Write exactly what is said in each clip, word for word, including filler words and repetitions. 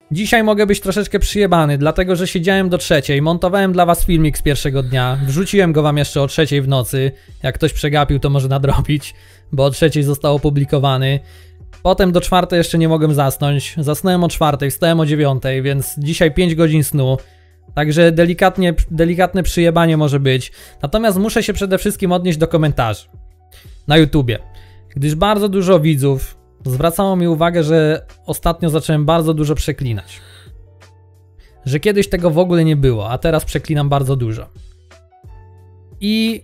Dzisiaj mogę być troszeczkę przyjebany, dlatego że siedziałem do trzeciej, montowałem dla was filmik z pierwszego dnia, wrzuciłem go wam jeszcze o trzeciej w nocy, jak ktoś przegapił to może nadrobić, bo o trzeciej został opublikowany. Potem do czwartej jeszcze nie mogłem zasnąć, zasnąłem o czwartej, wstałem o dziewiątej, więc dzisiaj pięć godzin snu. Także delikatnie, delikatne przyjebanie może być. Natomiast muszę się przede wszystkim odnieść do komentarzy na YouTubie, gdyż bardzo dużo widzów zwracało mi uwagę, że ostatnio zacząłem bardzo dużo przeklinać. Że kiedyś tego w ogóle nie było, a teraz przeklinam bardzo dużo. I...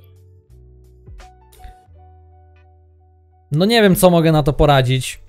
no nie wiem, co mogę na to poradzić.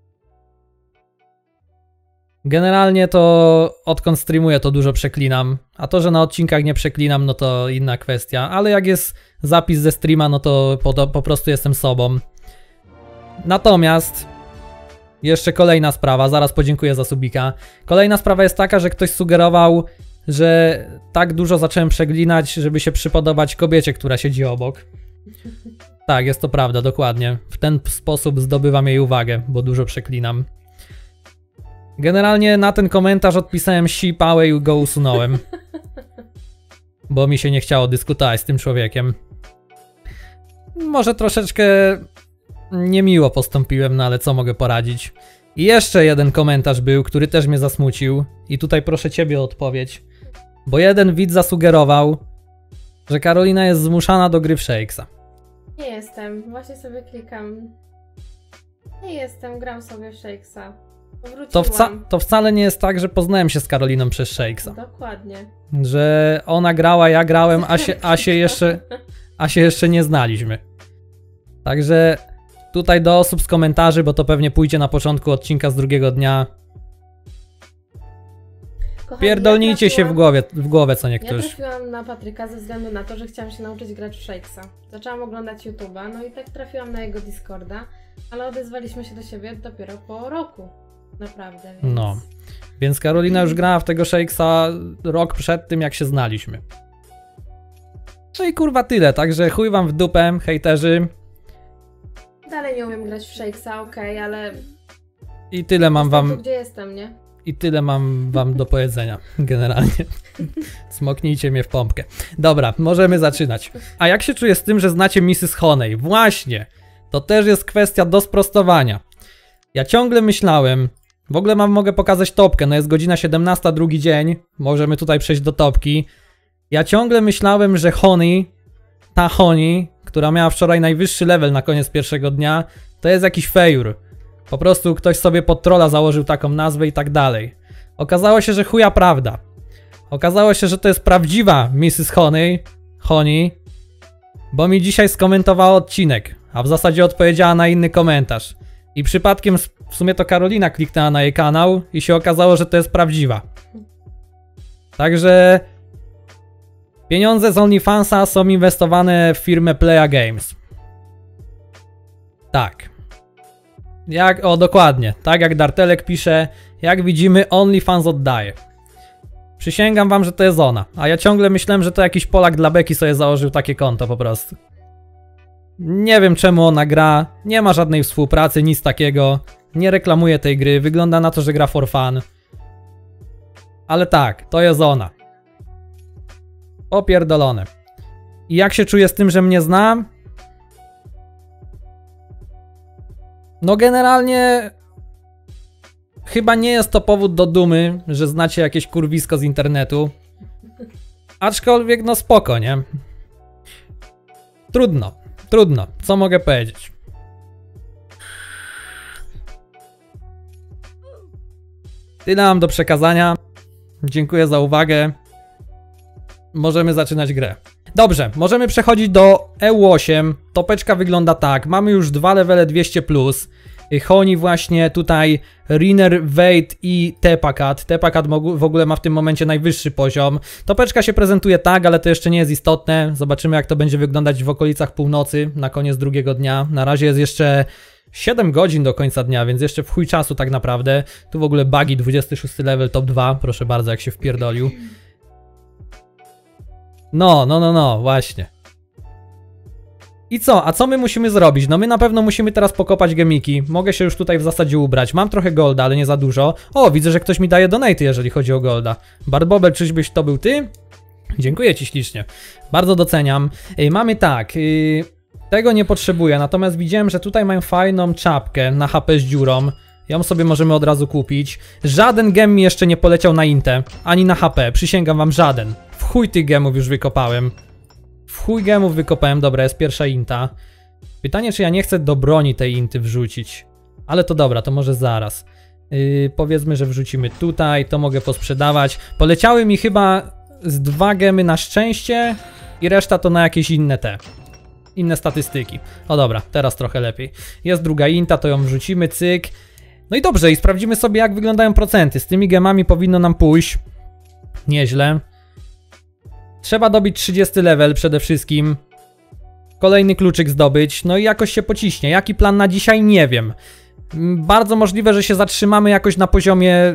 Generalnie to odkąd streamuję, to dużo przeklinam, a to, że na odcinkach nie przeklinam, no to inna kwestia, ale jak jest zapis ze streama, no to po, po prostu jestem sobą. Natomiast jeszcze kolejna sprawa, zaraz podziękuję za subika. Kolejna sprawa jest taka, że ktoś sugerował, że tak dużo zacząłem przeklinać, żeby się przypodobać kobiecie, która siedzi obok. Tak, jest to prawda, dokładnie. W ten sposób zdobywam jej uwagę, bo dużo przeklinam. Generalnie na ten komentarz odpisałem si pałę i go usunąłem. Bo mi się nie chciało dyskutować z tym człowiekiem. Może troszeczkę niemiło postąpiłem, no ale co mogę poradzić. I jeszcze jeden komentarz był, który też mnie zasmucił. I tutaj proszę ciebie o odpowiedź. Bo jeden widz zasugerował, że Karolina jest zmuszana do gry w Shakesa. Nie jestem, właśnie sobie klikam. Nie jestem, gram sobie w Shakesa. To, wca to wcale nie jest tak, że poznałem się z Karoliną przez Shakesa. Dokładnie. Że ona grała, ja grałem, a się, a się, jeszcze, a się jeszcze nie znaliśmy. Także tutaj do osób z komentarzy, bo to pewnie pójdzie na początku odcinka z drugiego dnia. Kochani, pierdolnijcie ja trafiłam, się w głowie, w głowę co niektórzy. Ja trafiłam na Patryka ze względu na to, że chciałam się nauczyć grać w Shakesa. Zaczęłam oglądać YouTube'a, no i tak trafiłam na jego Discorda, ale odezwaliśmy się do siebie dopiero po roku. Naprawdę, więc... No, więc Karolina już grała w tego Shakesa rok przed tym, jak się znaliśmy. No i kurwa tyle, także chuj wam w dupę, hejterzy. Dalej nie umiem grać w Shakesa, okej, okay, ale... I tyle mam wam... tu, gdzie jestem, nie? I tyle mam wam do powiedzenia, generalnie. Smoknijcie mnie w pompkę. Dobra, możemy zaczynać. A jak się czuję z tym, że znacie missus Honey? Właśnie, to też jest kwestia do sprostowania. Ja ciągle myślałem, w ogóle mam, mogę pokazać topkę, no jest godzina siedemnasta, drugi dzień, możemy tutaj przejść do topki. Ja ciągle myślałem, że Honey, ta Honey, która miała wczoraj najwyższy level na koniec pierwszego dnia, to jest jakiś fejur. Po prostu ktoś sobie pod trolla założył taką nazwę i tak dalej. Okazało się, że chuja prawda. Okazało się, że to jest prawdziwa missus Honey, Honey, bo mi dzisiaj skomentowała odcinek, a w zasadzie odpowiedziała na inny komentarz. I przypadkiem w sumie to Karolina kliknęła na jej kanał i się okazało, że to jest prawdziwa. Także pieniądze z OnlyFansa są inwestowane w firmę Playa Games. Tak. Jak, o dokładnie, tak jak Dartelek pisze, jak widzimy OnlyFans oddaje. Przysięgam wam, że to jest ona, a ja ciągle myślałem, że to jakiś Polak dla beki sobie założył takie konto po prostu. Nie wiem czemu ona gra, nie ma żadnej współpracy, nic takiego, nie reklamuje tej gry, wygląda na to, że gra for fun. Ale tak, to jest ona. Opierdolone. I jak się czuję z tym, że mnie zna? No generalnie chyba nie jest to powód do dumy, że znacie jakieś kurwisko z internetu. Aczkolwiek no spoko, nie? Trudno, trudno, co mogę powiedzieć? Tyle mam do przekazania. Dziękuję za uwagę. Możemy zaczynać grę. Dobrze, możemy przechodzić do E U osiem. Topeczka wygląda tak. Mamy już dwa levele dwieście plus. Honey właśnie tutaj, Riner, Wade i Tepakat. Tepakat w ogóle ma w tym momencie najwyższy poziom. Topeczka się prezentuje tak, ale to jeszcze nie jest istotne. Zobaczymy jak to będzie wyglądać w okolicach północy na koniec drugiego dnia. Na razie jest jeszcze siedem godzin do końca dnia, więc jeszcze w chuj czasu tak naprawdę. Tu w ogóle Buggy, dwudziesty szósty level, top dwa. Proszę bardzo, jak się wpierdolił. No, no, no, no, właśnie. I co? A co my musimy zrobić? No my na pewno musimy teraz pokopać gemiki. Mogę się już tutaj w zasadzie ubrać. Mam trochę golda, ale nie za dużo. O, widzę, że ktoś mi daje donaty, jeżeli chodzi o golda. Barbobel, czyżbyś to był ty? Dziękuję ci ślicznie. Bardzo doceniam. Yy, mamy tak. Yy, tego nie potrzebuję, natomiast widziałem, że tutaj mają fajną czapkę na H P z dziurą. Ją sobie możemy od razu kupić. Żaden gem mi jeszcze nie poleciał na intę, ani na H P. Przysięgam wam, żaden. W chuj tych gemów już wykopałem. W chuj gemów wykopałem. Dobra, jest pierwsza inta. Pytanie, czy ja nie chcę do broni tej inty wrzucić. Ale to dobra, to może zaraz. Yy, powiedzmy, że wrzucimy tutaj. To mogę posprzedawać. Poleciały mi chyba z dwa gemy na szczęście i reszta to na jakieś inne te. Inne statystyki. O dobra, teraz trochę lepiej. Jest druga inta, to ją wrzucimy, cyk. No i dobrze, i sprawdzimy sobie, jak wyglądają procenty. Z tymi gemami powinno nam pójść nieźle. Trzeba dobić trzydziesty level przede wszystkim. Kolejny kluczyk zdobyć, no i jakoś się pociśnie. Jaki plan na dzisiaj? Nie wiem. Bardzo możliwe, że się zatrzymamy jakoś na poziomie...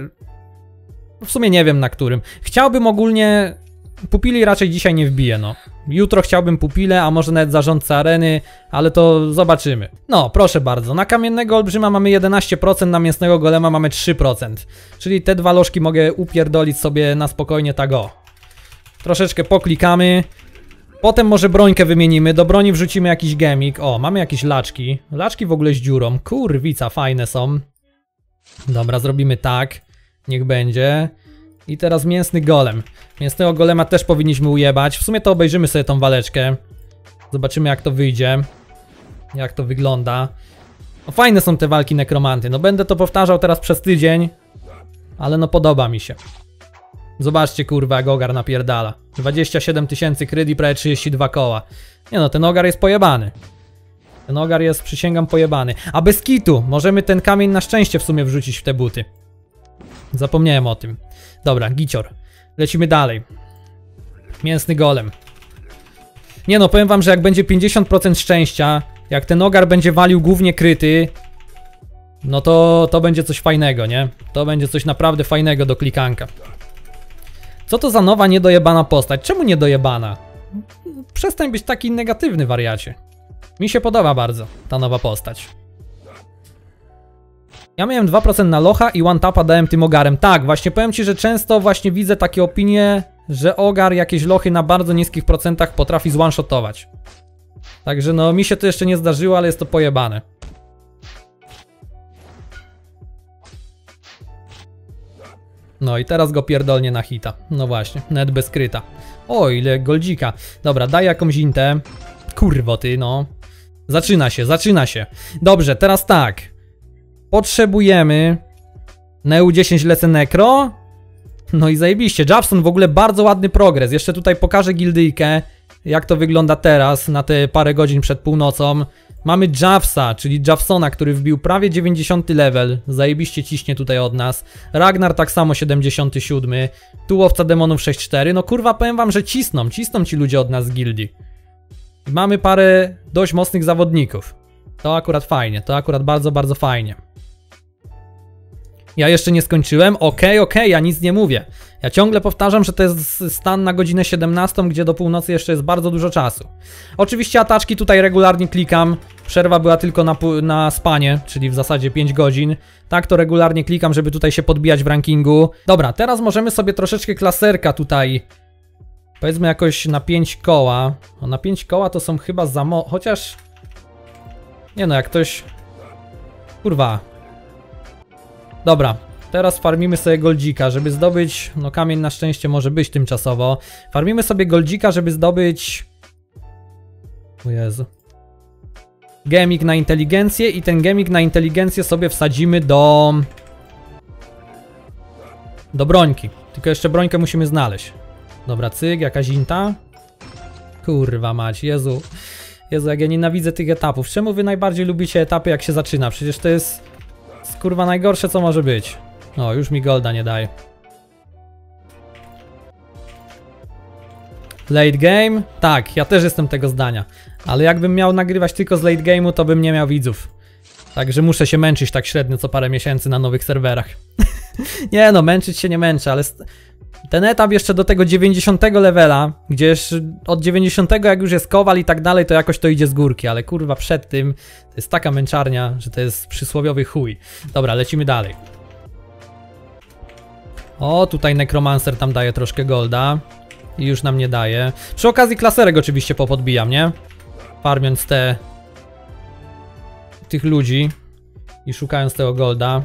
W sumie nie wiem na którym. Chciałbym ogólnie... Pupili raczej dzisiaj nie wbiję, no. Jutro chciałbym pupile, a może nawet zarządcę areny, ale to zobaczymy. No, proszę bardzo, na kamiennego olbrzyma mamy jedenaście procent, na mięsnego golema mamy trzy procent. Czyli te dwa lożki mogę upierdolić sobie na spokojnie tak o. Troszeczkę poklikamy. Potem może brońkę wymienimy, do broni wrzucimy jakiś gemik. O, mamy jakieś laczki. Laczki w ogóle z dziurą, kurwica, fajne są. Dobra, zrobimy tak. Niech będzie. I teraz mięsny golem. Mięsnego golema też powinniśmy ujebać. W sumie to obejrzymy sobie tą waleczkę. Zobaczymy, jak to wyjdzie. Jak to wygląda. No fajne są te walki nekromanty. No będę to powtarzał teraz przez tydzień. Ale no podoba mi się. Zobaczcie, kurwa, jak ogar napierdala. dwadzieścia siedem tysięcy kryd i prawie trzydzieści dwa koła. Nie no, ten ogar jest pojebany. Ten ogar jest, przysięgam, pojebany. A bez kitu możemy ten kamień na szczęście w sumie wrzucić w te buty. Zapomniałem o tym. Dobra, gicior. Lecimy dalej. Mięsny golem. Nie no, powiem wam, że jak będzie pięćdziesiąt procent szczęścia, jak ten ogar będzie walił głównie kryty, no to to będzie coś fajnego, nie? To będzie coś naprawdę fajnego do klikanka. Co to za nowa niedojebana postać? Czemu niedojebana? Przestań być taki negatywny, wariacie. Mi się podoba bardzo ta nowa postać. Ja miałem dwa procent na locha i one tapa dałem tym ogarem. Tak, właśnie powiem ci, że często właśnie widzę takie opinie, że ogar jakieś lochy na bardzo niskich procentach potrafi zone-shotować. Także no, mi się to jeszcze nie zdarzyło, ale jest to pojebane. No i teraz go pierdolnie na hita. No właśnie, net bez kryta. O, ile goldzika. Dobra, daj jakąś intę. Kurwo ty, no. Zaczyna się, zaczyna się. Dobrze, teraz tak. Potrzebujemy... Na E U dziesięć lecę nekro. No i zajebiście. Javson w ogóle bardzo ładny progres. Jeszcze tutaj pokażę gildyjkę, jak to wygląda teraz, na te parę godzin przed północą. Mamy Javsa, czyli Javsona, który wbił prawie dziewięćdziesiąty level. Zajebiście ciśnie tutaj od nas. Ragnar tak samo siedemdziesiąty siódmy. Tu łowca demonów sześć cztery. No kurwa, powiem wam, że cisną. Cisną ci ludzie od nas z gildii. I mamy parę dość mocnych zawodników. To akurat fajnie. To akurat bardzo, bardzo fajnie. Ja jeszcze nie skończyłem. Okej, okej, ja nic nie mówię. Ja ciągle powtarzam, że to jest stan na godzinę siedemnastą, gdzie do północy jeszcze jest bardzo dużo czasu. Oczywiście ataczki tutaj regularnie klikam. Przerwa była tylko na, na spanie, czyli w zasadzie pięć godzin. Tak, to regularnie klikam, żeby tutaj się podbijać w rankingu. Dobra, teraz możemy sobie troszeczkę klaserka tutaj... Powiedzmy jakoś na pięć koła. O, na pięć koła to są chyba za mo... Chociaż... Nie no, jak ktoś... Kurwa... Dobra, teraz farmimy sobie goldzika, żeby zdobyć, no kamień na szczęście może być tymczasowo. Farmimy sobie goldzika, żeby zdobyć... O Jezu. Gemik na inteligencję i ten gemik na inteligencję sobie wsadzimy do... Do brońki. Tylko jeszcze brońkę musimy znaleźć. Dobra, cyk, jakaś inta. Kurwa mać, Jezu. Jezu, jak ja nienawidzę tych etapów. Czemu wy najbardziej lubicie etapy, jak się zaczyna? Przecież to jest... Kurwa najgorsze, co może być. O, już mi golda nie daje. Late game? Tak, ja też jestem tego zdania. Ale jakbym miał nagrywać tylko z late game'u, to bym nie miał widzów. Także muszę się męczyć tak średnio co parę miesięcy na nowych serwerach. Nie no, męczyć się nie męczę, ale... Ten etap jeszcze do tego dziewięćdziesiątego levela, gdzież od dziewięćdziesiątego jak już jest kowal i tak dalej, to jakoś to idzie z górki, ale kurwa przed tym to jest taka męczarnia, że to jest przysłowiowy chuj. Dobra, lecimy dalej. O, tutaj Necromancer tam daje troszkę golda i już nam nie daje. Przy okazji klaserek oczywiście popodbijam, nie? Farmiąc te... tych ludzi i szukając tego golda.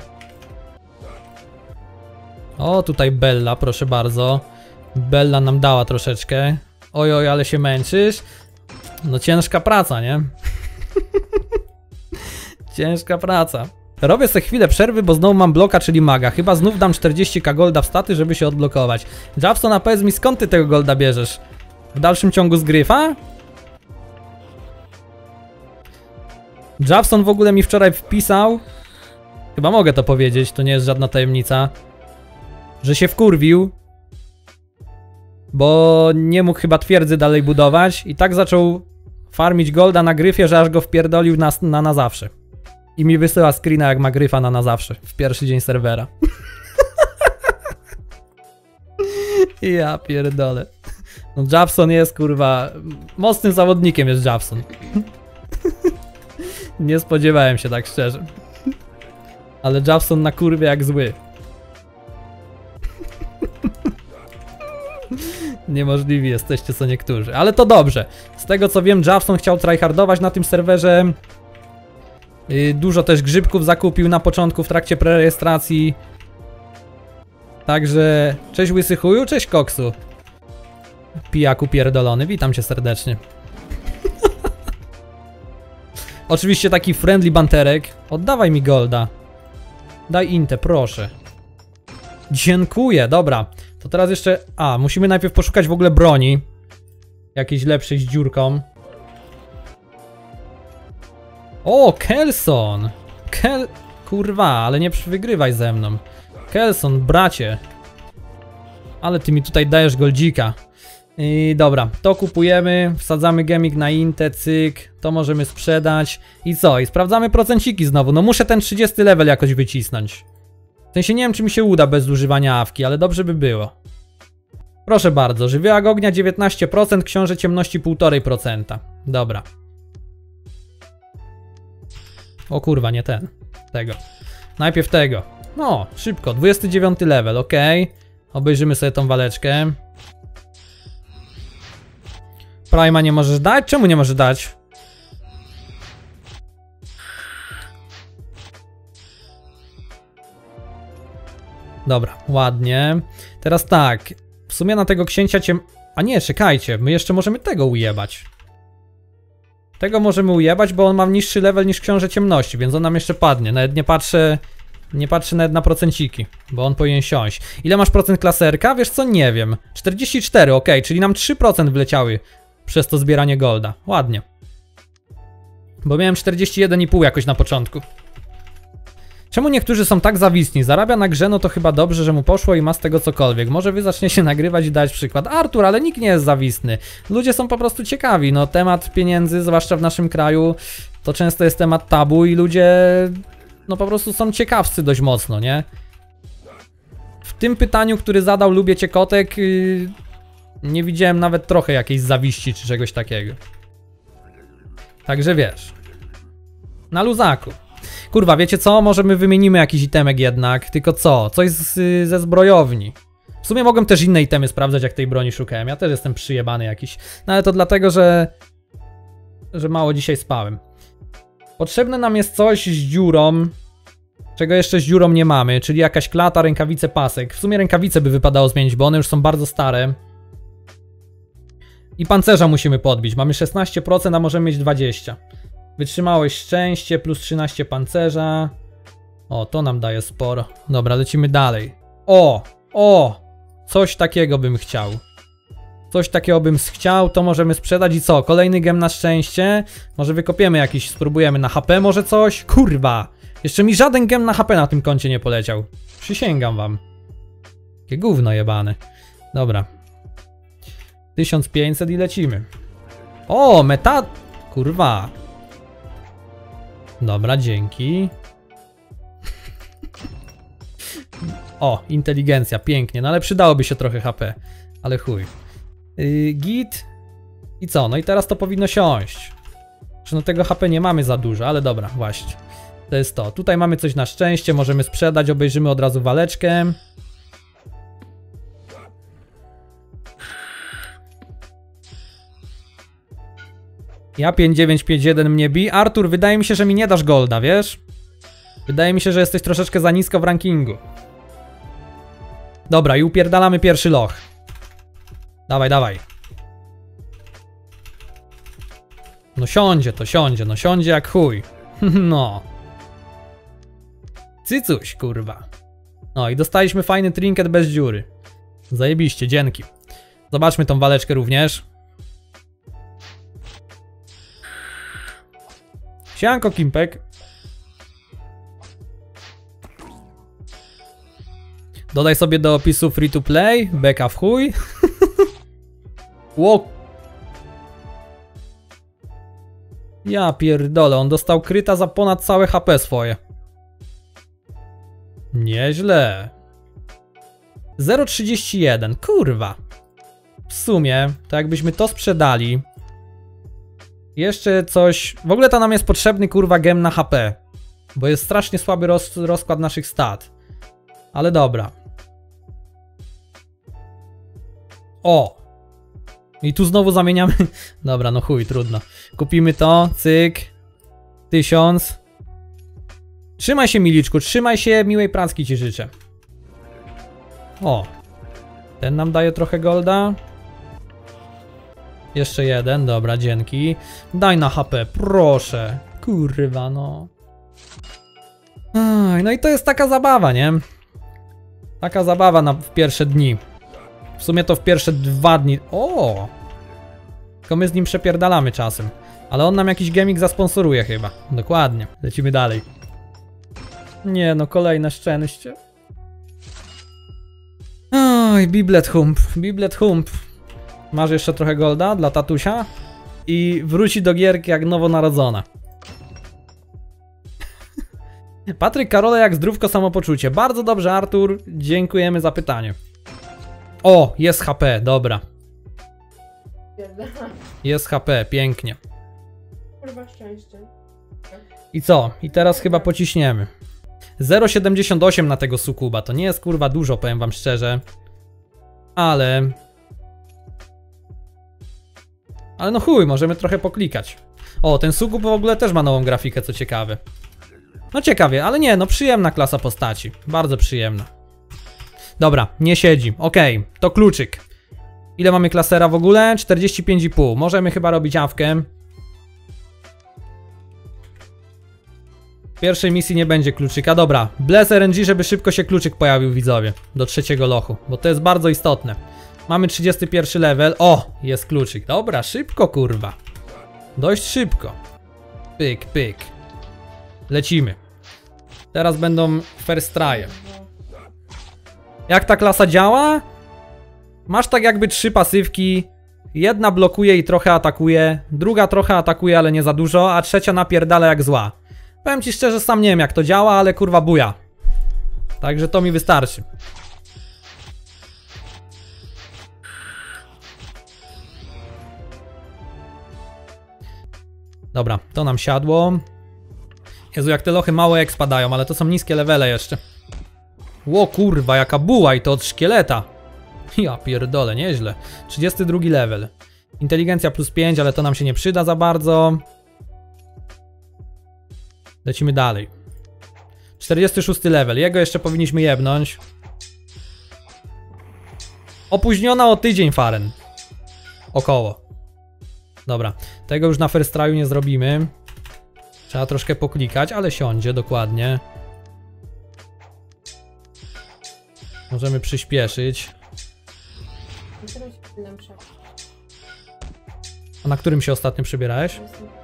O, tutaj Bella, proszę bardzo. Bella nam dała troszeczkę. Oj, oj, ale się męczysz. No ciężka praca, nie? Ciężka praca. Robię sobie chwilę przerwy, bo znowu mam bloka, czyli maga. Chyba znów dam czterdzieści ka golda w staty, żeby się odblokować. Japson, a powiedz mi, skąd ty tego golda bierzesz? W dalszym ciągu z gryfa? Japson w ogóle mi wczoraj wpisał, chyba mogę to powiedzieć, to nie jest żadna tajemnica, że się wkurwił, bo nie mógł chyba twierdzy dalej budować i tak zaczął farmić golda na gryfie, że aż go wpierdolił na na, na zawsze. I mi wysyła screena, jak ma gryfa na na zawsze, w pierwszy dzień serwera. Ja pierdolę. No Japson jest kurwa, mocnym zawodnikiem jest Japson. Nie spodziewałem się tak szczerze. Ale Japson na kurwie jak zły. Niemożliwi jesteście co niektórzy. Ale to dobrze. Z tego co wiem, Japson chciał tryhardować na tym serwerze. Yy, dużo też grzybków zakupił na początku w trakcie prerejestracji. Także cześć łysy chuju, cześć koksu. Pijaku pierdolony, witam cię serdecznie. Oczywiście taki friendly banterek. Oddawaj mi golda. Daj intę, proszę. Dziękuję, dobra. To teraz jeszcze... A, musimy najpierw poszukać w ogóle broni. Jakiejś lepszej z dziurką. O, Kelson. Kel... Kurwa, ale nie wygrywaj ze mną. Kelson, bracie. Ale ty mi tutaj dajesz goldzika. I dobra, to kupujemy, wsadzamy gemik na intę, cyk, to możemy sprzedać. I co? I sprawdzamy procenciki znowu. No muszę ten trzydziesty level jakoś wycisnąć. W sensie nie wiem, czy mi się uda bez zużywania awki, ale dobrze by było. Proszę bardzo, żywiołak ognia dziewiętnaście procent, książę ciemności półtora procent. Dobra. O kurwa, nie ten. Tego. Najpierw tego. No, szybko, dwudziesty dziewiąty level, ok. Obejrzymy sobie tą waleczkę. Prima nie możesz dać? Czemu nie możesz dać? Dobra, ładnie. Teraz tak. W sumie na tego księcia ciem... A nie, czekajcie. My jeszcze możemy tego ujebać. Tego możemy ujebać, bo on ma niższy level niż książę ciemności, więc on nam jeszcze padnie. Nawet nie patrzę... Nie patrzę nawet na procenciki, bo on powinien siąść. Ile masz procent klaserka? Wiesz co? Nie wiem. czterdzieści cztery, ok, czyli nam trzy procent wleciały przez to zbieranie golda. Ładnie. Bo miałem czterdzieści jeden i pół jakoś na początku. Czemu niektórzy są tak zawisni? Zarabia na grze, no to chyba dobrze, że mu poszło i ma z tego cokolwiek. Może wy zaczniecie nagrywać i dać przykład. Artur, ale nikt nie jest zawisny. Ludzie są po prostu ciekawi. No temat pieniędzy, zwłaszcza w naszym kraju, to często jest temat tabu i ludzie... No po prostu są ciekawscy dość mocno, nie? W tym pytaniu, który zadał Lubię Cię Kotek, yy, nie widziałem nawet trochę jakiejś zawiści czy czegoś takiego. Także wiesz. Na luzaku. Kurwa, wiecie co? Może my wymienimy jakiś itemek jednak. Tylko co? Coś z, yy, ze zbrojowni. W sumie mogłem też inne itemy sprawdzać, jak tej broni szukałem. Ja też jestem przyjebany jakiś. No ale to dlatego, że... Że mało dzisiaj spałem. Potrzebne nam jest coś z dziurą, czego jeszcze z dziurą nie mamy, czyli jakaś klata, rękawice, pasek. W sumie rękawice by wypadało zmienić, bo one już są bardzo stare. I pancerza musimy podbić. Mamy szesnaście procent, a możemy mieć dwadzieścia procent. Wytrzymałość, szczęście, plus trzynaście pancerza. O, to nam daje sporo. Dobra, lecimy dalej. O, o, coś takiego bym chciał. Coś takiego bym chciał, to możemy sprzedać i co? Kolejny gem na szczęście? Może wykopiemy jakiś, spróbujemy na H P może coś? Kurwa! Jeszcze mi żaden gem na H P na tym koncie nie poleciał. Przysięgam wam. Jakie gówno jebane. Dobra. tysiąc pięćset i lecimy. O, meta... Kurwa. Dobra, dzięki. O, inteligencja, pięknie, no ale przydałoby się trochę H P. Ale chuj. Yy, git. I co? No i teraz to powinno siąść. Że no tego H P nie mamy za dużo, ale dobra, właśnie. To jest to. Tutaj mamy coś na szczęście, możemy sprzedać, obejrzymy od razu waleczkę. Ja pięć dziewięć pięć jeden mnie bi. Artur, wydaje mi się, że mi nie dasz golda, wiesz? Wydaje mi się, że jesteś troszeczkę za nisko w rankingu. Dobra, i upierdalamy pierwszy loch. Dawaj, dawaj. No siądzie to, siądzie, no siądzie jak chuj. No. Cycuś, kurwa. No i dostaliśmy fajny trinket bez dziury. Zajebiście, dzięki. Zobaczmy tą waleczkę również. Sianko, Kimpek. Dodaj sobie do opisu free to play, beka w chuj. Ło. Ja pierdolę, on dostał kryta za ponad całe H P swoje. Nieźle. zero przecinek trzydzieści jeden, kurwa. W sumie, to jakbyśmy to sprzedali. Jeszcze coś... W ogóle to nam jest potrzebny, kurwa, gem na H P. Bo jest strasznie słaby roz... rozkład naszych stat. Ale dobra. O! I tu znowu zamieniamy... Dobra, no chuj, trudno. Kupimy to, cyk. Tysiąc. Trzymaj się, Miliczku, trzymaj się, miłej pracki ci życzę. O. Ten nam daje trochę golda. Jeszcze jeden, dobra, dzięki. Daj na H P, proszę. Kurwa, no. Aj, no i to jest taka zabawa, nie? Taka zabawa na, w pierwsze dni. W sumie to w pierwsze dwa dni. O! Tylko my z nim przepierdalamy czasem. Ale on nam jakiś gemik zasponsoruje chyba. Dokładnie. Lecimy dalej. Nie no, kolejne szczęście. Oj, Biblet Hump. Biblet Hump. Masz jeszcze trochę golda dla tatusia? I wróci do gierki jak nowonarodzona. Patryk Karola jak zdrówko samopoczucie. Bardzo dobrze, Artur. Dziękujemy za pytanie. O, jest H P, dobra. Jest H P, pięknie. Kurwa szczęście. I co? I teraz chyba pociśniemy. zero przecinek siedemdziesiąt osiem na tego sukuba. To nie jest kurwa dużo, powiem wam szczerze. Ale... Ale no chuj, możemy trochę poklikać. O, ten sukub w ogóle też ma nową grafikę, co ciekawe. No ciekawie, ale nie, no przyjemna klasa postaci. Bardzo przyjemna. Dobra, nie siedzi. Okej, okay, to kluczyk. Ile mamy klasera w ogóle? czterdzieści pięć i pół. Możemy chyba robić awkę. W pierwszej misji nie będzie kluczyka. Dobra, bless R N G, żeby szybko się kluczyk pojawił, widzowie. Do trzeciego lochu, bo to jest bardzo istotne. Mamy trzydziesty pierwszy level. O, jest kluczyk. Dobra, szybko, kurwa. Dość szybko. Pyk, pyk. Lecimy. Teraz będą first try'e. Jak ta klasa działa? Masz tak jakby trzy pasywki. Jedna blokuje i trochę atakuje. Druga trochę atakuje, ale nie za dużo. A trzecia napierdala jak zła. Powiem ci szczerze, sam nie wiem jak to działa, ale kurwa buja. Także to mi wystarczy. Dobra, to nam siadło. Jezu, jak te lochy mało jak spadają, ale to są niskie levele jeszcze. Ło kurwa, jaka buła i to od szkieleta. Ja pierdolę, nieźle. trzydziesty drugi level. Inteligencja plus pięć, ale to nam się nie przyda za bardzo. Lecimy dalej. czterdziesty szósty level, jego jeszcze powinniśmy jebnąć. Opóźniona o tydzień Faren. Około. Dobra, tego już na first try'u nie zrobimy. Trzeba troszkę poklikać, ale siądzie dokładnie. Możemy przyspieszyć. A na którym się ostatnio przybierałeś?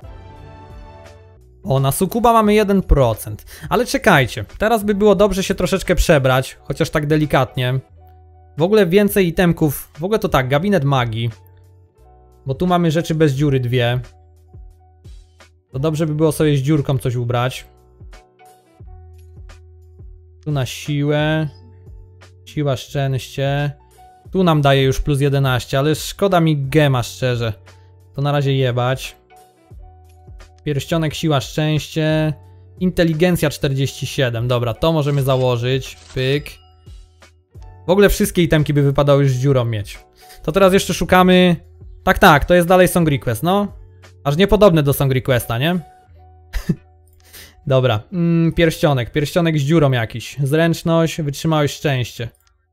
O, na sukuba mamy jeden procent. Ale czekajcie, teraz by było dobrze się troszeczkę przebrać, chociaż tak delikatnie. W ogóle więcej itemków. W ogóle to tak, gabinet magii. Bo tu mamy rzeczy bez dziury dwie. To dobrze by było sobie z dziurką coś ubrać. Tu na siłę. Siła, szczęście. Tu nam daje już plus jedenaście, ale szkoda mi gema, szczerze. To na razie jebać. Pierścionek, siła, szczęście. Inteligencja czterdzieści siedem. Dobra, to możemy założyć. Pyk. W ogóle wszystkie itemki by wypadały już z dziurą mieć. To teraz jeszcze szukamy... Tak, tak, to jest dalej Song Request, no. Aż niepodobne do Song Requesta, nie? Dobra, mm, pierścionek. Pierścionek z dziurą jakiś. Zręczność, wytrzymałość, szczęście.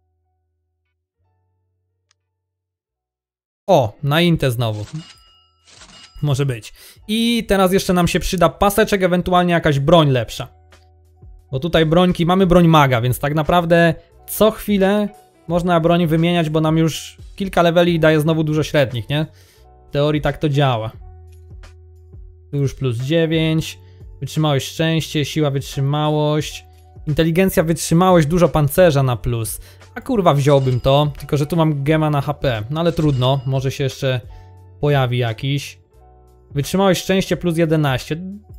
O, na Intę znowu. Może być. I teraz jeszcze nam się przyda paseczek, ewentualnie jakaś broń lepsza. Bo tutaj brońki, mamy broń maga, więc tak naprawdę co chwilę można broń wymieniać, bo nam już kilka leveli daje znowu dużo średnich, nie? W teorii tak to działa. Tu już plus dziewięć. Wytrzymałość, szczęście, siła, wytrzymałość. Inteligencja, wytrzymałość, dużo pancerza na plus. A kurwa wziąłbym to, tylko że tu mam gema na H P. No ale trudno, może się jeszcze pojawi jakiś. Wytrzymałość, szczęście plus jedenaście.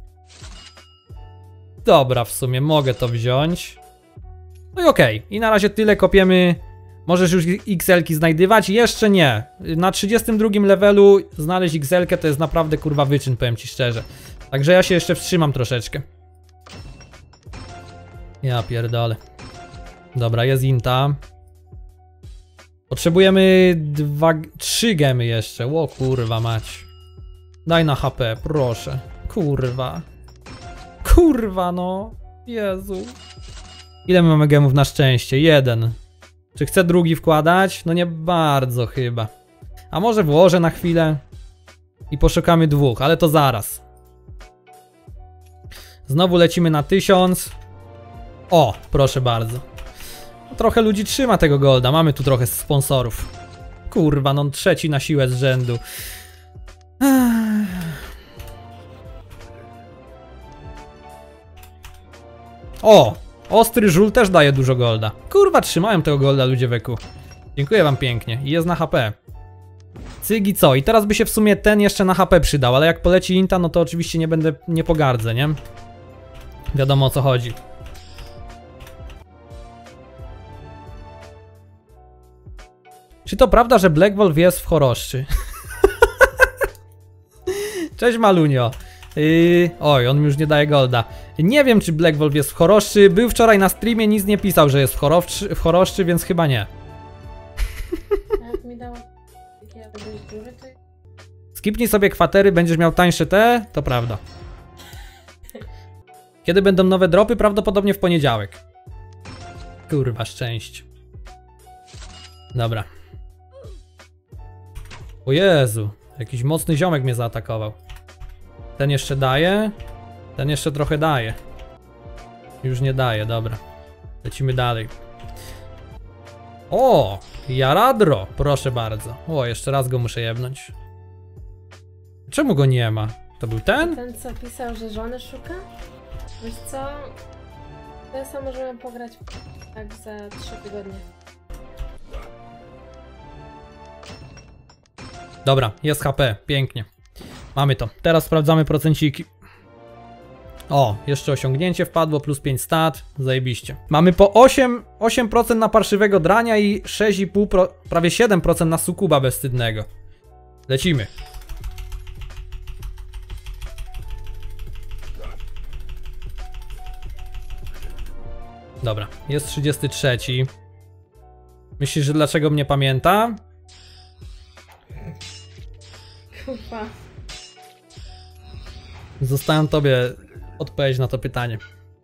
Dobra, w sumie mogę to wziąć. No i okej. Okay. I na razie tyle kopiemy. Możesz już X L-ki znajdywać? Jeszcze nie. Na trzydziestym drugim levelu znaleźć X L-kę to jest naprawdę kurwa wyczyn, powiem ci szczerze. Także ja się jeszcze wstrzymam troszeczkę. Ja pierdolę. Dobra, jest Inta. Potrzebujemy dwa, trzy gemy jeszcze. O kurwa mać. Daj na H P, proszę. Kurwa. Kurwa no. Jezu. Ile my mamy gemów na szczęście? Jeden. Czy chcę drugi wkładać? No nie bardzo chyba. A może włożę na chwilę i poszukamy dwóch, ale to zaraz. Znowu lecimy na tysiąc. O, proszę bardzo. Trochę ludzi trzyma tego golda. Mamy tu trochę sponsorów. Kurwa, no trzeci na siłę z rzędu. O! Ostry żul też daje dużo golda. Kurwa, trzymałem tego golda ludzie weku. Dziękuję wam pięknie. I jest na H P. Cygi co? I teraz by się w sumie ten jeszcze na H P przydał, ale jak poleci Inta, no to oczywiście nie będę, nie pogardzę, nie? Wiadomo o co chodzi. Czy to prawda, że Black Wolf jest w choroszczy? Cześć Malunio. Yy, oj, on mi już nie daje golda. Nie wiem, czy Black Wolf jest w choroszczy. Był wczoraj na streamie, nic nie pisał, że jest w choroszczy, w choroszczy, więc chyba nie. Jak mi dało duży, to... Skipnij sobie kwatery, będziesz miał tańsze te, to prawda. Kiedy będą nowe dropy? Prawdopodobnie w poniedziałek. Kurwa, szczęście. Dobra. O Jezu, jakiś mocny ziomek mnie zaatakował. Ten jeszcze daje. Ten jeszcze trochę daje. Już nie daje, dobra. Lecimy dalej. O! Jaradro, proszę bardzo. O, jeszcze raz go muszę jebnąć. Czemu go nie ma? To był ten? Ten co pisał, że żony szuka? Wiesz co? To samo możemy pograć tak za trzy tygodnie. Dobra, jest H P, pięknie. Mamy to. Teraz sprawdzamy procenciki. O, jeszcze osiągnięcie wpadło, plus pięć stat, zajebiście. Mamy po osiem, osiem procent na parszywego drania i sześć i pół, pro, prawie siedem procent na sukuba bezwstydnego. Lecimy. Dobra, jest trzydziesty trzeci. Myślisz, że dlaczego mnie pamięta? Kurwa. Zostawiam tobie odpowiedź na to pytanie.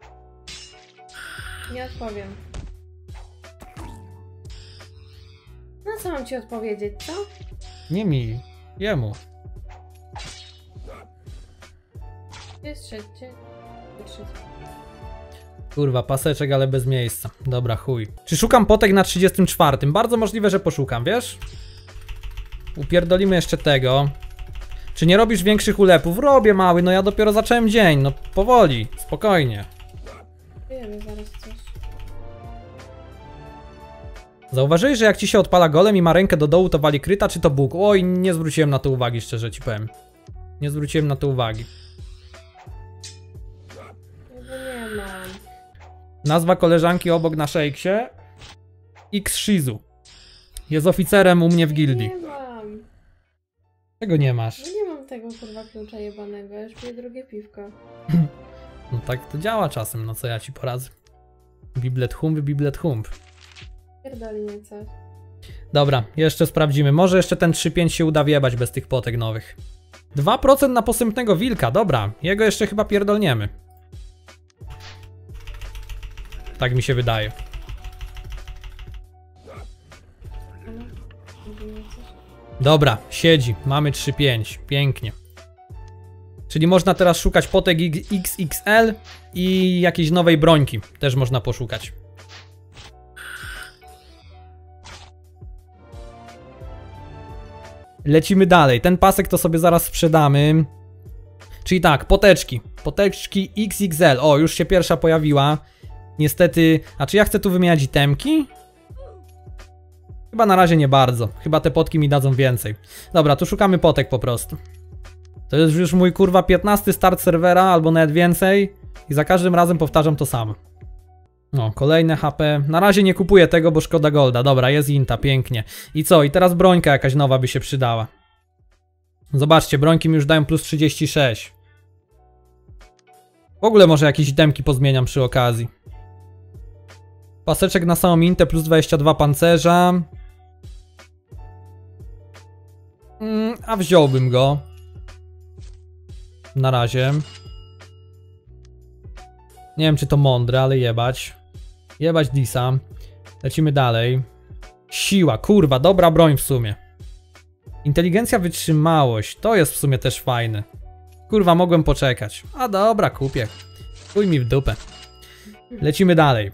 Nie odpowiem. No co mam ci odpowiedzieć, co? Nie mi, jemu. Jest trzecie. Trzecie. Kurwa, paseczek, ale bez miejsca. Dobra, chuj. Czy szukam potek na trzydziestym czwartym? Bardzo możliwe, że poszukam, wiesz? Upierdolimy jeszcze tego. Czy nie robisz większych ulepów? Robię, mały, no ja dopiero zacząłem dzień, no powoli, spokojnie. Wiemy zaraz coś. Zauważyłeś, że jak ci się odpala golem i ma rękę do dołu, to wali kryta, czy to Bóg? Oj, nie zwróciłem na to uwagi, szczerze ci powiem. Nie zwróciłem na to uwagi. Ja nie mam. Nazwa koleżanki obok na szejksie. X Shizu. Jest oficerem u mnie w gildii. Nie mam. Czego nie masz? No nie mam tego kurwa klucza jebanego, ja już piję drugie piwko. No tak to działa czasem, no co ja ci poradzę. Biblet hump, biblet hump. Pierdoli mnie coś. Dobra, jeszcze sprawdzimy. Może jeszcze ten trzy pięć się uda wjebać bez tych potek nowych. dwa procent na posępnego wilka, dobra. Jego jeszcze chyba pierdolniemy. Tak mi się wydaje. Ale mówimy coś. Dobra, siedzi. Mamy trzy pięć. Pięknie. Czyli można teraz szukać potek X X L i jakiejś nowej brońki. Też można poszukać. Lecimy dalej. Ten pasek to sobie zaraz sprzedamy. Czyli tak, poteczki. Poteczki X X L. O, już się pierwsza pojawiła. Niestety, a czy ja chcę tu wymieniać itemki? Chyba na razie nie bardzo. Chyba te potki mi dadzą więcej. Dobra, tu szukamy potek po prostu. To jest już mój kurwa piętnasty start serwera, albo nawet więcej. I za każdym razem powtarzam to samo. No, kolejne H P. Na razie nie kupuję tego, bo szkoda golda. Dobra, jest inta, pięknie. I co? I teraz brońka jakaś nowa by się przydała. Zobaczcie, brońki mi już dają plus trzydzieści sześć. W ogóle może jakieś itemki pozmieniam przy okazji. Paseczek na samą intę plus dwadzieścia dwa pancerza. Mm, a wziąłbym go. Na razie. Nie wiem, czy to mądre, ale jebać. Jebać Disa. Lecimy dalej. Siła, kurwa, dobra broń w sumie. Inteligencja, wytrzymałość. To jest w sumie też fajne. Kurwa, mogłem poczekać. A dobra, kupię. Chuj mi w dupę. Lecimy dalej.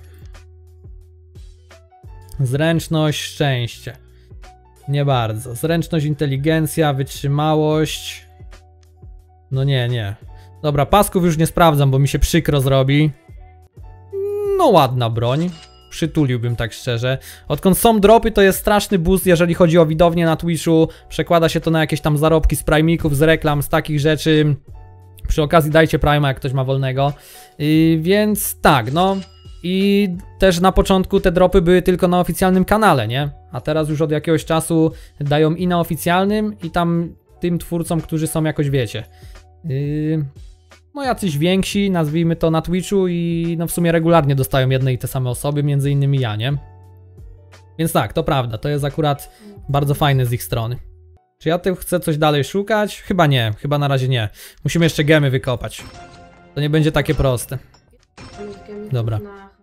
Zręczność, szczęście. Nie bardzo. Zręczność, inteligencja, wytrzymałość. No nie, nie. Dobra, pasków już nie sprawdzam, bo mi się przykro zrobi. No ładna broń. Przytuliłbym tak szczerze. Odkąd są dropy, to jest straszny boost, jeżeli chodzi o widownię na Twitchu. Przekłada się to na jakieś tam zarobki z primików, z reklam, z takich rzeczy. Przy okazji dajcie prima, jak ktoś ma wolnego. Yy, więc tak, no. I też na początku te dropy były tylko na oficjalnym kanale, nie? A teraz już od jakiegoś czasu dają i na oficjalnym, i tam tym twórcom, którzy są jakoś, wiecie... Yy, no jacyś więksi, nazwijmy to, na Twitchu i no w sumie regularnie dostają jedne i te same osoby, między innymi ja, nie? Więc tak, to prawda, to jest akurat bardzo fajne z ich strony. Czy ja tu chcę coś dalej szukać? Chyba nie, chyba na razie nie. Musimy jeszcze gemy wykopać. To nie będzie takie proste. Dobra.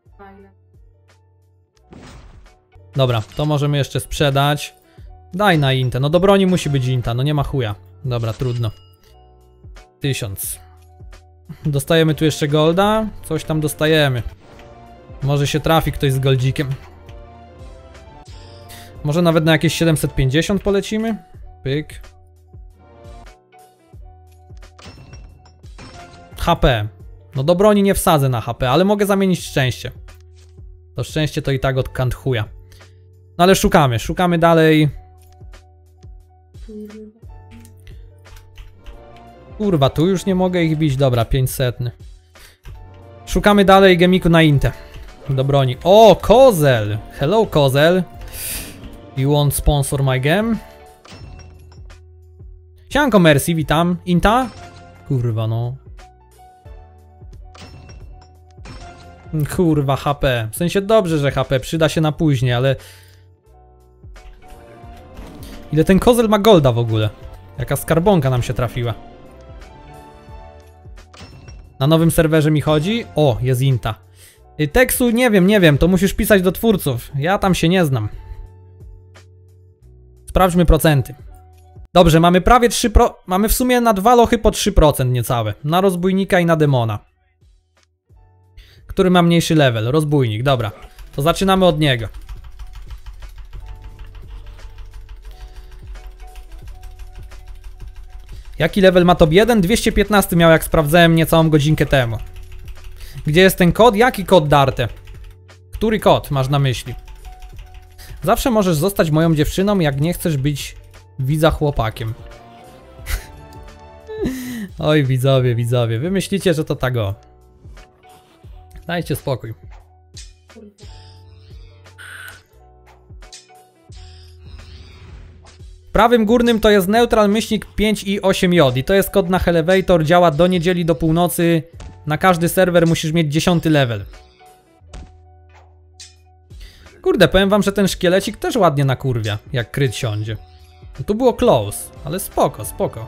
Dobra, to możemy jeszcze sprzedać. Daj na intę, no do broni musi być inta, no nie ma chuja. Dobra, trudno. Tysiąc. Dostajemy tu jeszcze golda. Coś tam dostajemy. Może się trafi ktoś z goldzikiem. Może nawet na jakieś siedemset pięćdziesiąt polecimy. Pyk. H P. No do broni nie wsadzę na H P, ale mogę zamienić szczęście. To szczęście to i tak od kant chuja. No ale szukamy, szukamy dalej. Kurwa, tu już nie mogę ich bić. Dobra, pięćset. Szukamy dalej gemiku na intę. Do broni. O, Kozel! Hello, Kozel. You want sponsor my game? Sianko, Mercy, witam. Inta? Kurwa, no. Kurwa, H P. W sensie dobrze, że H P przyda się na później, ale... Ile ten Kozel ma golda w ogóle? Jaka skarbonka nam się trafiła. Na nowym serwerze mi chodzi? O, jest inta. Tekstu nie wiem, nie wiem, to musisz pisać do twórców. Ja tam się nie znam. Sprawdźmy procenty. Dobrze, mamy prawie trzy procent. Mamy w sumie na dwa lochy po trzy procent niecałe. Na rozbójnika i na demona. Który ma mniejszy level? Rozbójnik, dobra. To zaczynamy od niego. Jaki level ma top jeden? dwieście piętnaście miał, jak sprawdzałem niecałą godzinkę temu. Gdzie jest ten kod? Jaki kod, Darte? Który kod masz na myśli? Zawsze możesz zostać moją dziewczyną, jak nie chcesz być widza chłopakiem. Oj, widzowie, widzowie. Wy myślicie, że to tak o. Dajcie spokój. prawym górnym to jest neutral myślnik pięć i osiem J i to jest kod na Elevator, działa do niedzieli do północy. Na każdy serwer musisz mieć dziesiąty level. Kurde, powiem wam, że ten szkielecik też ładnie nakurwia, jak kryt siądzie. No tu było close, ale spoko, spoko.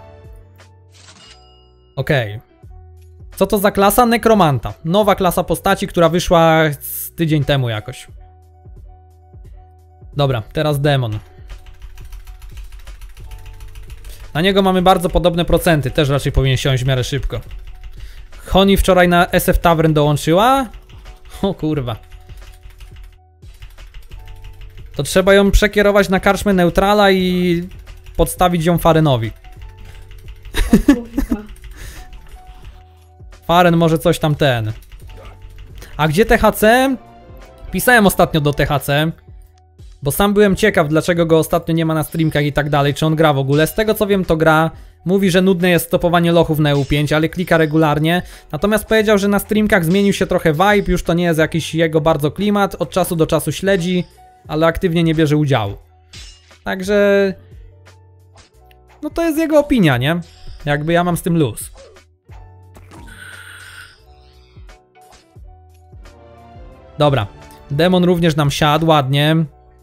Okej. Okay. Co to za klasa? Nekromanta. Nowa klasa postaci, która wyszła z tydzień temu jakoś. Dobra, teraz demon. Na niego mamy bardzo podobne procenty, też raczej powinien siąść w miarę szybko. Honey wczoraj na S F Tavern dołączyła? O kurwa. To trzeba ją przekierować na karczmę neutrala i podstawić ją Farenowi. Faren może coś tam ten. A gdzie T H C? Pisałem ostatnio do T H C, bo sam byłem ciekaw, dlaczego go ostatnio nie ma na streamkach i tak dalej, czy on gra w ogóle. Z tego co wiem, to gra. Mówi, że nudne jest stopowanie lochów na E U pięć, ale klika regularnie. Natomiast powiedział, że na streamkach zmienił się trochę vibe, już to nie jest jakiś jego bardzo klimat. Od czasu do czasu śledzi, ale aktywnie nie bierze udziału. Także... no to jest jego opinia, nie? Jakby ja mam z tym luz. Dobra. Demon również nam siadł, ładnie.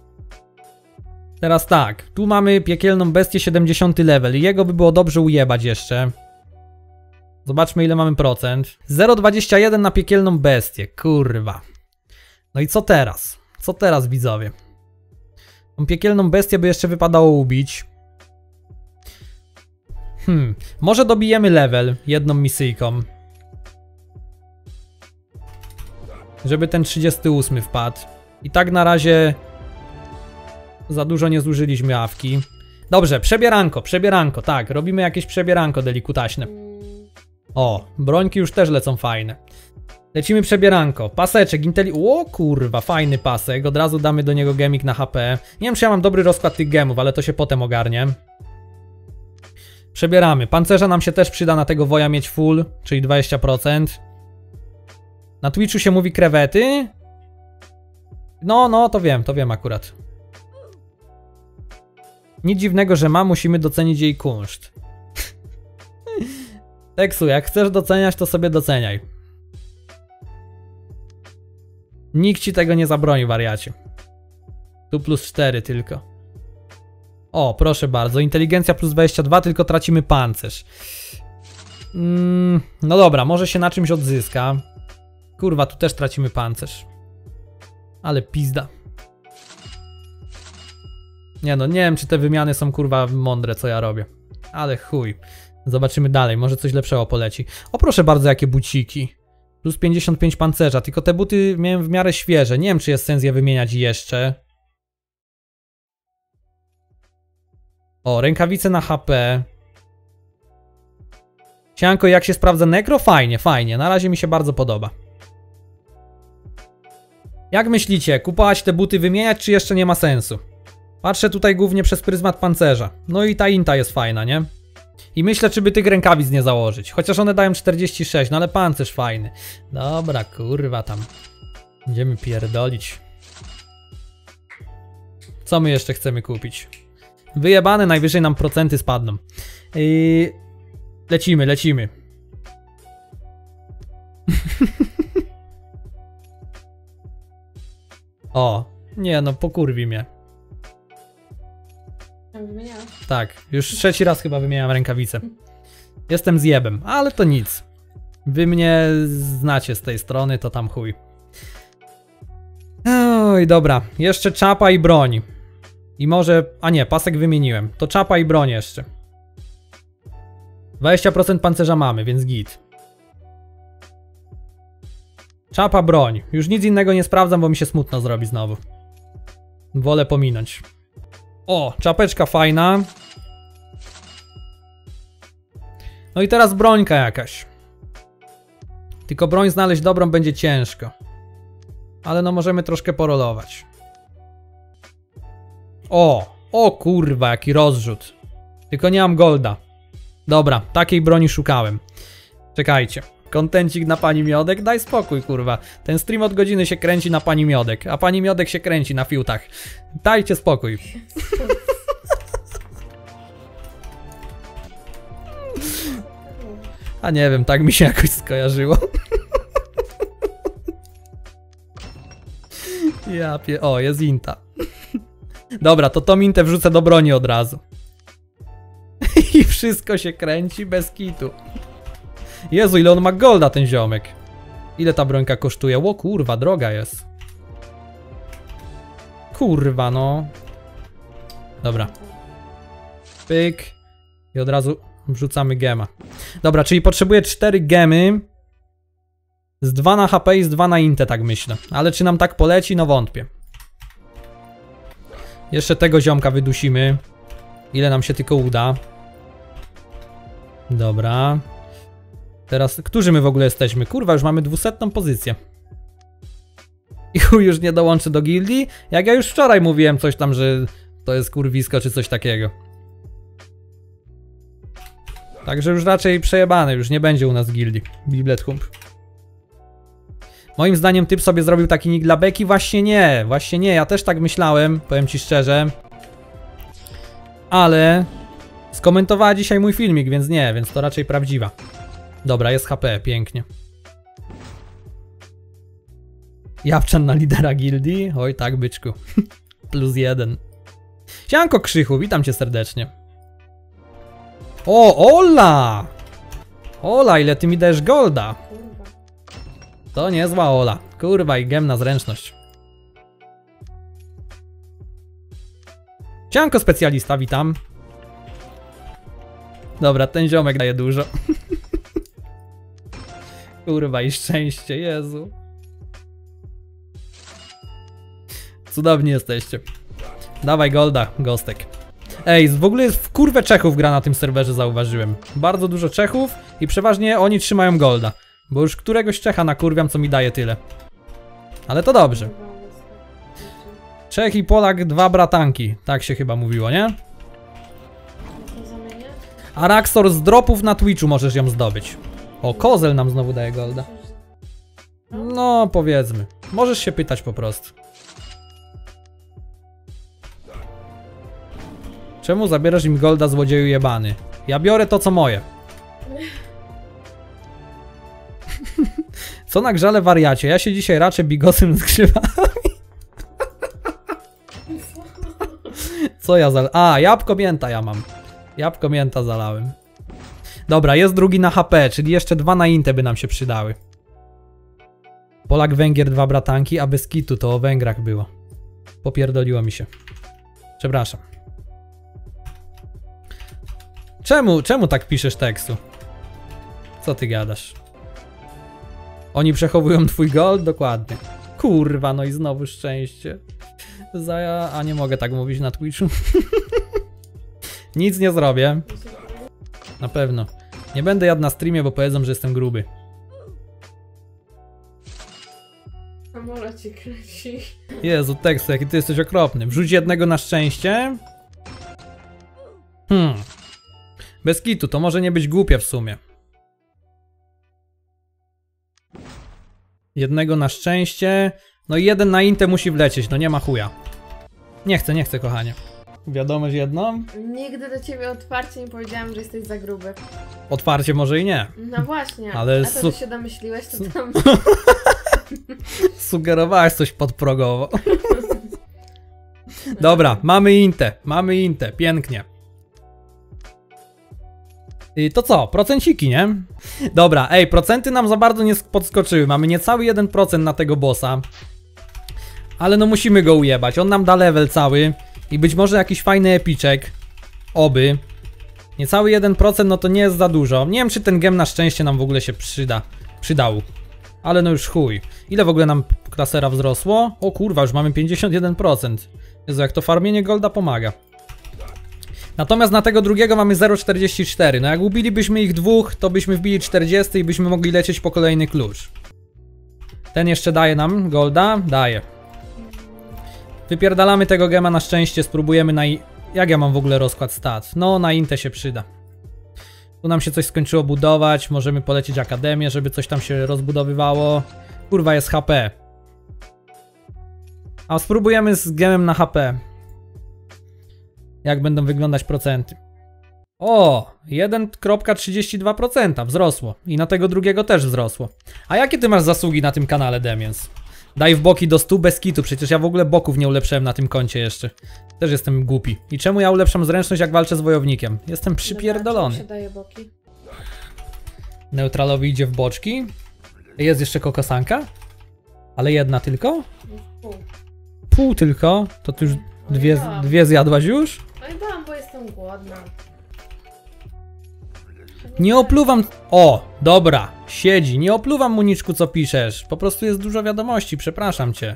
Teraz tak, tu mamy piekielną bestię siedemdziesiąty level. Jego by było dobrze ujebać jeszcze. Zobaczmy ile mamy procent. zero przecinek dwadzieścia jeden na piekielną bestię, kurwa. No i co teraz? Co teraz widzowie? Tą piekielną bestię by jeszcze wypadało ubić. Hmm, może dobijemy level jedną misyjką. Żeby ten trzydziesty ósmy wpadł. I tak na razie... za dużo nie zużyliśmy awki. Dobrze, przebieranko, przebieranko, tak. Robimy jakieś przebieranko delikutaśne. O, brońki już też lecą fajne. Lecimy przebieranko. Paseczek, inteli... O kurwa, fajny pasek. Od razu damy do niego gemik na H P. Nie wiem, czy ja mam dobry rozkład tych gemów, ale to się potem ogarnie. Przebieramy. Pancerza nam się też przyda na tego woja mieć full, czyli dwadzieścia procent. Na Twitchu się mówi krewety. No, no, to wiem, to wiem akurat. Nic dziwnego, że ma, musimy docenić jej kunszt. Teksu, jak chcesz doceniać, to sobie doceniaj. Nikt ci tego nie zabroni, wariacie. Tu plus cztery tylko. O, proszę bardzo, inteligencja plus dwadzieścia dwa, tylko tracimy pancerz. Mm, no dobra, może się na czymś odzyska. Kurwa, tu też tracimy pancerz. Ale pizda. Nie no, nie wiem, czy te wymiany są kurwa mądre, co ja robię. Ale chuj. Zobaczymy dalej, może coś lepszego poleci. O proszę bardzo, jakie buciki. Plus pięćdziesiąt pięć pancerza, tylko te buty miałem w miarę świeże. Nie wiem, czy jest sens je wymieniać jeszcze. O, rękawice na H P. Sianko, jak się sprawdza nekro? Fajnie, fajnie. Na razie mi się bardzo podoba. Jak myślicie, kupować te buty wymieniać, czy jeszcze nie ma sensu? Patrzę tutaj głównie przez pryzmat pancerza. No i ta inta jest fajna, nie? I myślę, czy by tych rękawic nie założyć. Chociaż one dają czterdzieści sześć, no ale pancerz fajny. Dobra, kurwa tam. Będziemy pierdolić. Co my jeszcze chcemy kupić? Wyjebane, najwyżej nam procenty spadną. I... lecimy, lecimy. O, nie no, pokurwi mnie. Wymieniałeś? Tak, już trzeci raz chyba wymieniam rękawice. Jestem zjebem, ale to nic. Wy mnie znacie z tej strony, to tam chuj. Oj, dobra, jeszcze czapa i broń. I może, a nie, pasek wymieniłem. To czapa i broń jeszcze. dwadzieścia procent pancerza mamy, więc git. Czapa, broń. Już nic innego nie sprawdzam, bo mi się smutno zrobi znowu. Wolę pominąć. O, czapeczka fajna. No i teraz brońka jakaś. Tylko broń znaleźć dobrą będzie ciężko. Ale no możemy troszkę porolować. O, o kurwa, jaki rozrzut. Tylko nie mam golda. Dobra, takiej broni szukałem. Czekajcie. Kontencik na pani Miodek? Daj spokój, kurwa. Ten stream od godziny się kręci na pani Miodek, a pani Miodek się kręci na fiutach. Dajcie spokój. A nie wiem, tak mi się jakoś skojarzyło. Ja pie... O, jest inta. Dobra, to tą intę wrzucę do broni od razu. I wszystko się kręci bez kitu. Jezu, ile on ma golda, ten ziomek. Ile ta brońka kosztuje? Ło, kurwa, droga jest. Kurwa, no. Dobra. Pyk. I od razu wrzucamy gema. Dobra, czyli potrzebuję cztery gemy. Z dwa na H P i z dwa na intę, tak myślę. Ale czy nam tak poleci? No wątpię. Jeszcze tego ziomka wydusimy. Ile nam się tylko uda. Dobra. Teraz, którzy my w ogóle jesteśmy? Kurwa, już mamy dwusetną pozycję. I chuj już nie dołączy do gildii? Jak ja już wczoraj mówiłem coś tam, że to jest kurwisko czy coś takiego. Także już raczej przejebane, już nie będzie u nas w gildii. Biblet Hump. Moim zdaniem typ sobie zrobił taki nick dla beki? Właśnie nie, właśnie nie, ja też tak myślałem, powiem ci szczerze. Ale skomentowała dzisiaj mój filmik, więc nie, więc to raczej prawdziwa. Dobra, jest H P, pięknie. Japczan na lidera gildii? Oj tak, byczku. Plus jeden. Sianko Krzychu, witam cię serdecznie. O, Ola! Ola, ile ty mi dajesz golda? To niezła Ola. Kurwa, i gem na zręczność. Sianko specjalista, witam. Dobra, ten ziomek daje dużo. Kurwa, i szczęście, Jezu. Cudowni jesteście. Dawaj golda, Gostek. Ej, w ogóle jest w kurwę Czechów gra na tym serwerze, zauważyłem. Bardzo dużo Czechów i przeważnie oni trzymają golda. Bo już któregoś Czecha nakurwiam, co mi daje tyle. Ale to dobrze. Czech i Polak, dwa bratanki. Tak się chyba mówiło, nie? A Raxor z dropów na Twitchu możesz ją zdobyć. O, Kozel nam znowu daje golda. No, powiedzmy. Możesz się pytać po prostu. Czemu zabierasz im golda, złodzieju jebany? Ja biorę to, co moje. Co na grzale wariacie? Ja się dzisiaj raczej bigosem z grzybami. Co ja zal... A, jabłko mięta ja mam. Jabłko mięta zalałem. Dobra, jest drugi na H P, czyli jeszcze dwa na intę by nam się przydały. Polak, Węgier, dwa bratanki, a bez kitu to o Węgrach było. Popierdoliło mi się. Przepraszam. Czemu, czemu tak piszesz tekstu? Co ty gadasz? Oni przechowują twój gold? Dokładnie. Kurwa, no i znowu szczęście. Za... A nie mogę tak mówić na Twitchu. Nic nie zrobię. Na pewno. Nie będę jadł na streamie, bo powiedzą, że jestem gruby. A mola cię kręci. Jezu, tekstu, jaki ty jesteś okropny. Wrzuć jednego na szczęście. Hmm. Bez kitu, to może nie być głupie w sumie. Jednego na szczęście. No i jeden na intę musi wlecieć, no nie ma chuja. Nie chcę, nie chcę, kochanie. Wiadomość jedną? Nigdy do ciebie otwarcie nie powiedziałam, że jesteś za gruby. Otwarcie może i nie. No właśnie, ale a to, że się domyśliłeś, to tam... Sugerowałeś coś podprogowo. Dobra, mamy intę, mamy intę, pięknie. I to co? Procenciki, nie? Dobra, ej, procenty nam za bardzo nie podskoczyły. Mamy niecały jeden procent na tego bossa. Ale no musimy go ujebać. On nam da level cały. I być może jakiś fajny epiczek. Oby. Niecały jeden procent, no to nie jest za dużo. Nie wiem, czy ten gem na szczęście nam w ogóle się przyda. Przydał. Ale no już chuj. Ile w ogóle nam klasera wzrosło? O kurwa, już mamy pięćdziesiąt jeden procent. Jezu, jak to farmienie golda pomaga. Natomiast na tego drugiego mamy zero przecinek czterdzieści cztery. No jak ubilibyśmy ich dwóch, to byśmy wbili czterdzieści i byśmy mogli lecieć po kolejny klucz. Ten jeszcze daje nam golda? Daje. Wypierdalamy tego gema na szczęście, spróbujemy na... Jak ja mam w ogóle rozkład stat? No, na intę się przyda. Tu nam się coś skończyło budować, możemy polecieć akademię, żeby coś tam się rozbudowywało. Kurwa, jest H P. A spróbujemy z gemem na H P. Jak będą wyglądać procenty. O, jeden przecinek trzydzieści dwa procent wzrosło. I na tego drugiego też wzrosło. A jakie ty masz zasługi na tym kanale, Demiens? Daj w boki do stu bez kitu, przecież ja w ogóle boków nie ulepszyłem na tym koncie jeszcze. Też jestem głupi. I czemu ja ulepszam zręczność, jak walczę z wojownikiem? Jestem przypierdolony. Dobra, się daje boki? Neutralowi idzie w boczki. Jest jeszcze kokosanka? Ale jedna tylko? Pół. Pół tylko? To ty już dwie, dwie zjadłaś już? No i byłam, bo jestem głodna. Nie opluwam... O, dobra, siedzi. Nie opluwam, Municzku, co piszesz. Po prostu jest dużo wiadomości, przepraszam cię.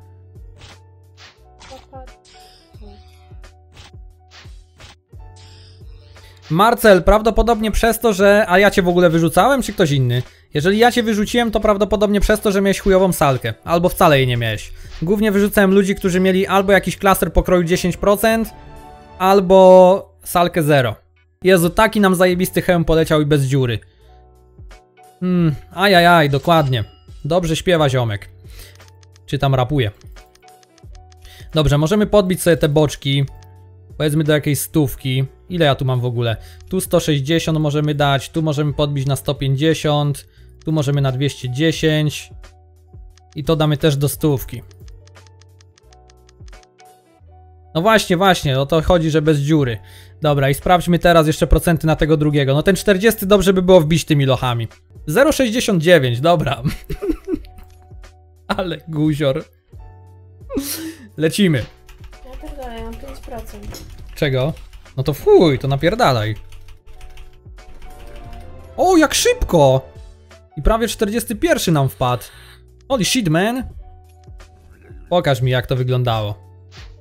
Marcel, prawdopodobnie przez to, że... A ja cię w ogóle wyrzucałem, czy ktoś inny? Jeżeli ja cię wyrzuciłem, to prawdopodobnie przez to, że miałeś chujową salkę. Albo wcale jej nie miałeś. Głównie wyrzucałem ludzi, którzy mieli albo jakiś klaser pokroju dziesięć procent, albo salkę zero. Jezu, taki nam zajebisty hełm poleciał i bez dziury. Hmm, ajajaj, dokładnie. Dobrze śpiewa ziomek. Czy tam rapuje. Dobrze, możemy podbić sobie te boczki. Powiedzmy do jakiejś stówki. Ile ja tu mam w ogóle? Tu sto sześćdziesiąt możemy dać, tu możemy podbić na sto pięćdziesiąt, tu możemy na dwieście dziesięć. I to damy też do stówki. No właśnie, właśnie, o to chodzi, że bez dziury. Dobra, i sprawdźmy teraz jeszcze procenty na tego drugiego. No ten czterdziesty dobrze by było wbić tymi lochami. zero przecinek sześćdziesiąt dziewięć, dobra. Ale guzior. Lecimy. Ja też dalej mam pięć procent. Czego? No to fuj, to napierdalaj. O, jak szybko! I prawie czterdziesty pierwszy nam wpadł. Holy shit, man. Pokaż mi, jak to wyglądało.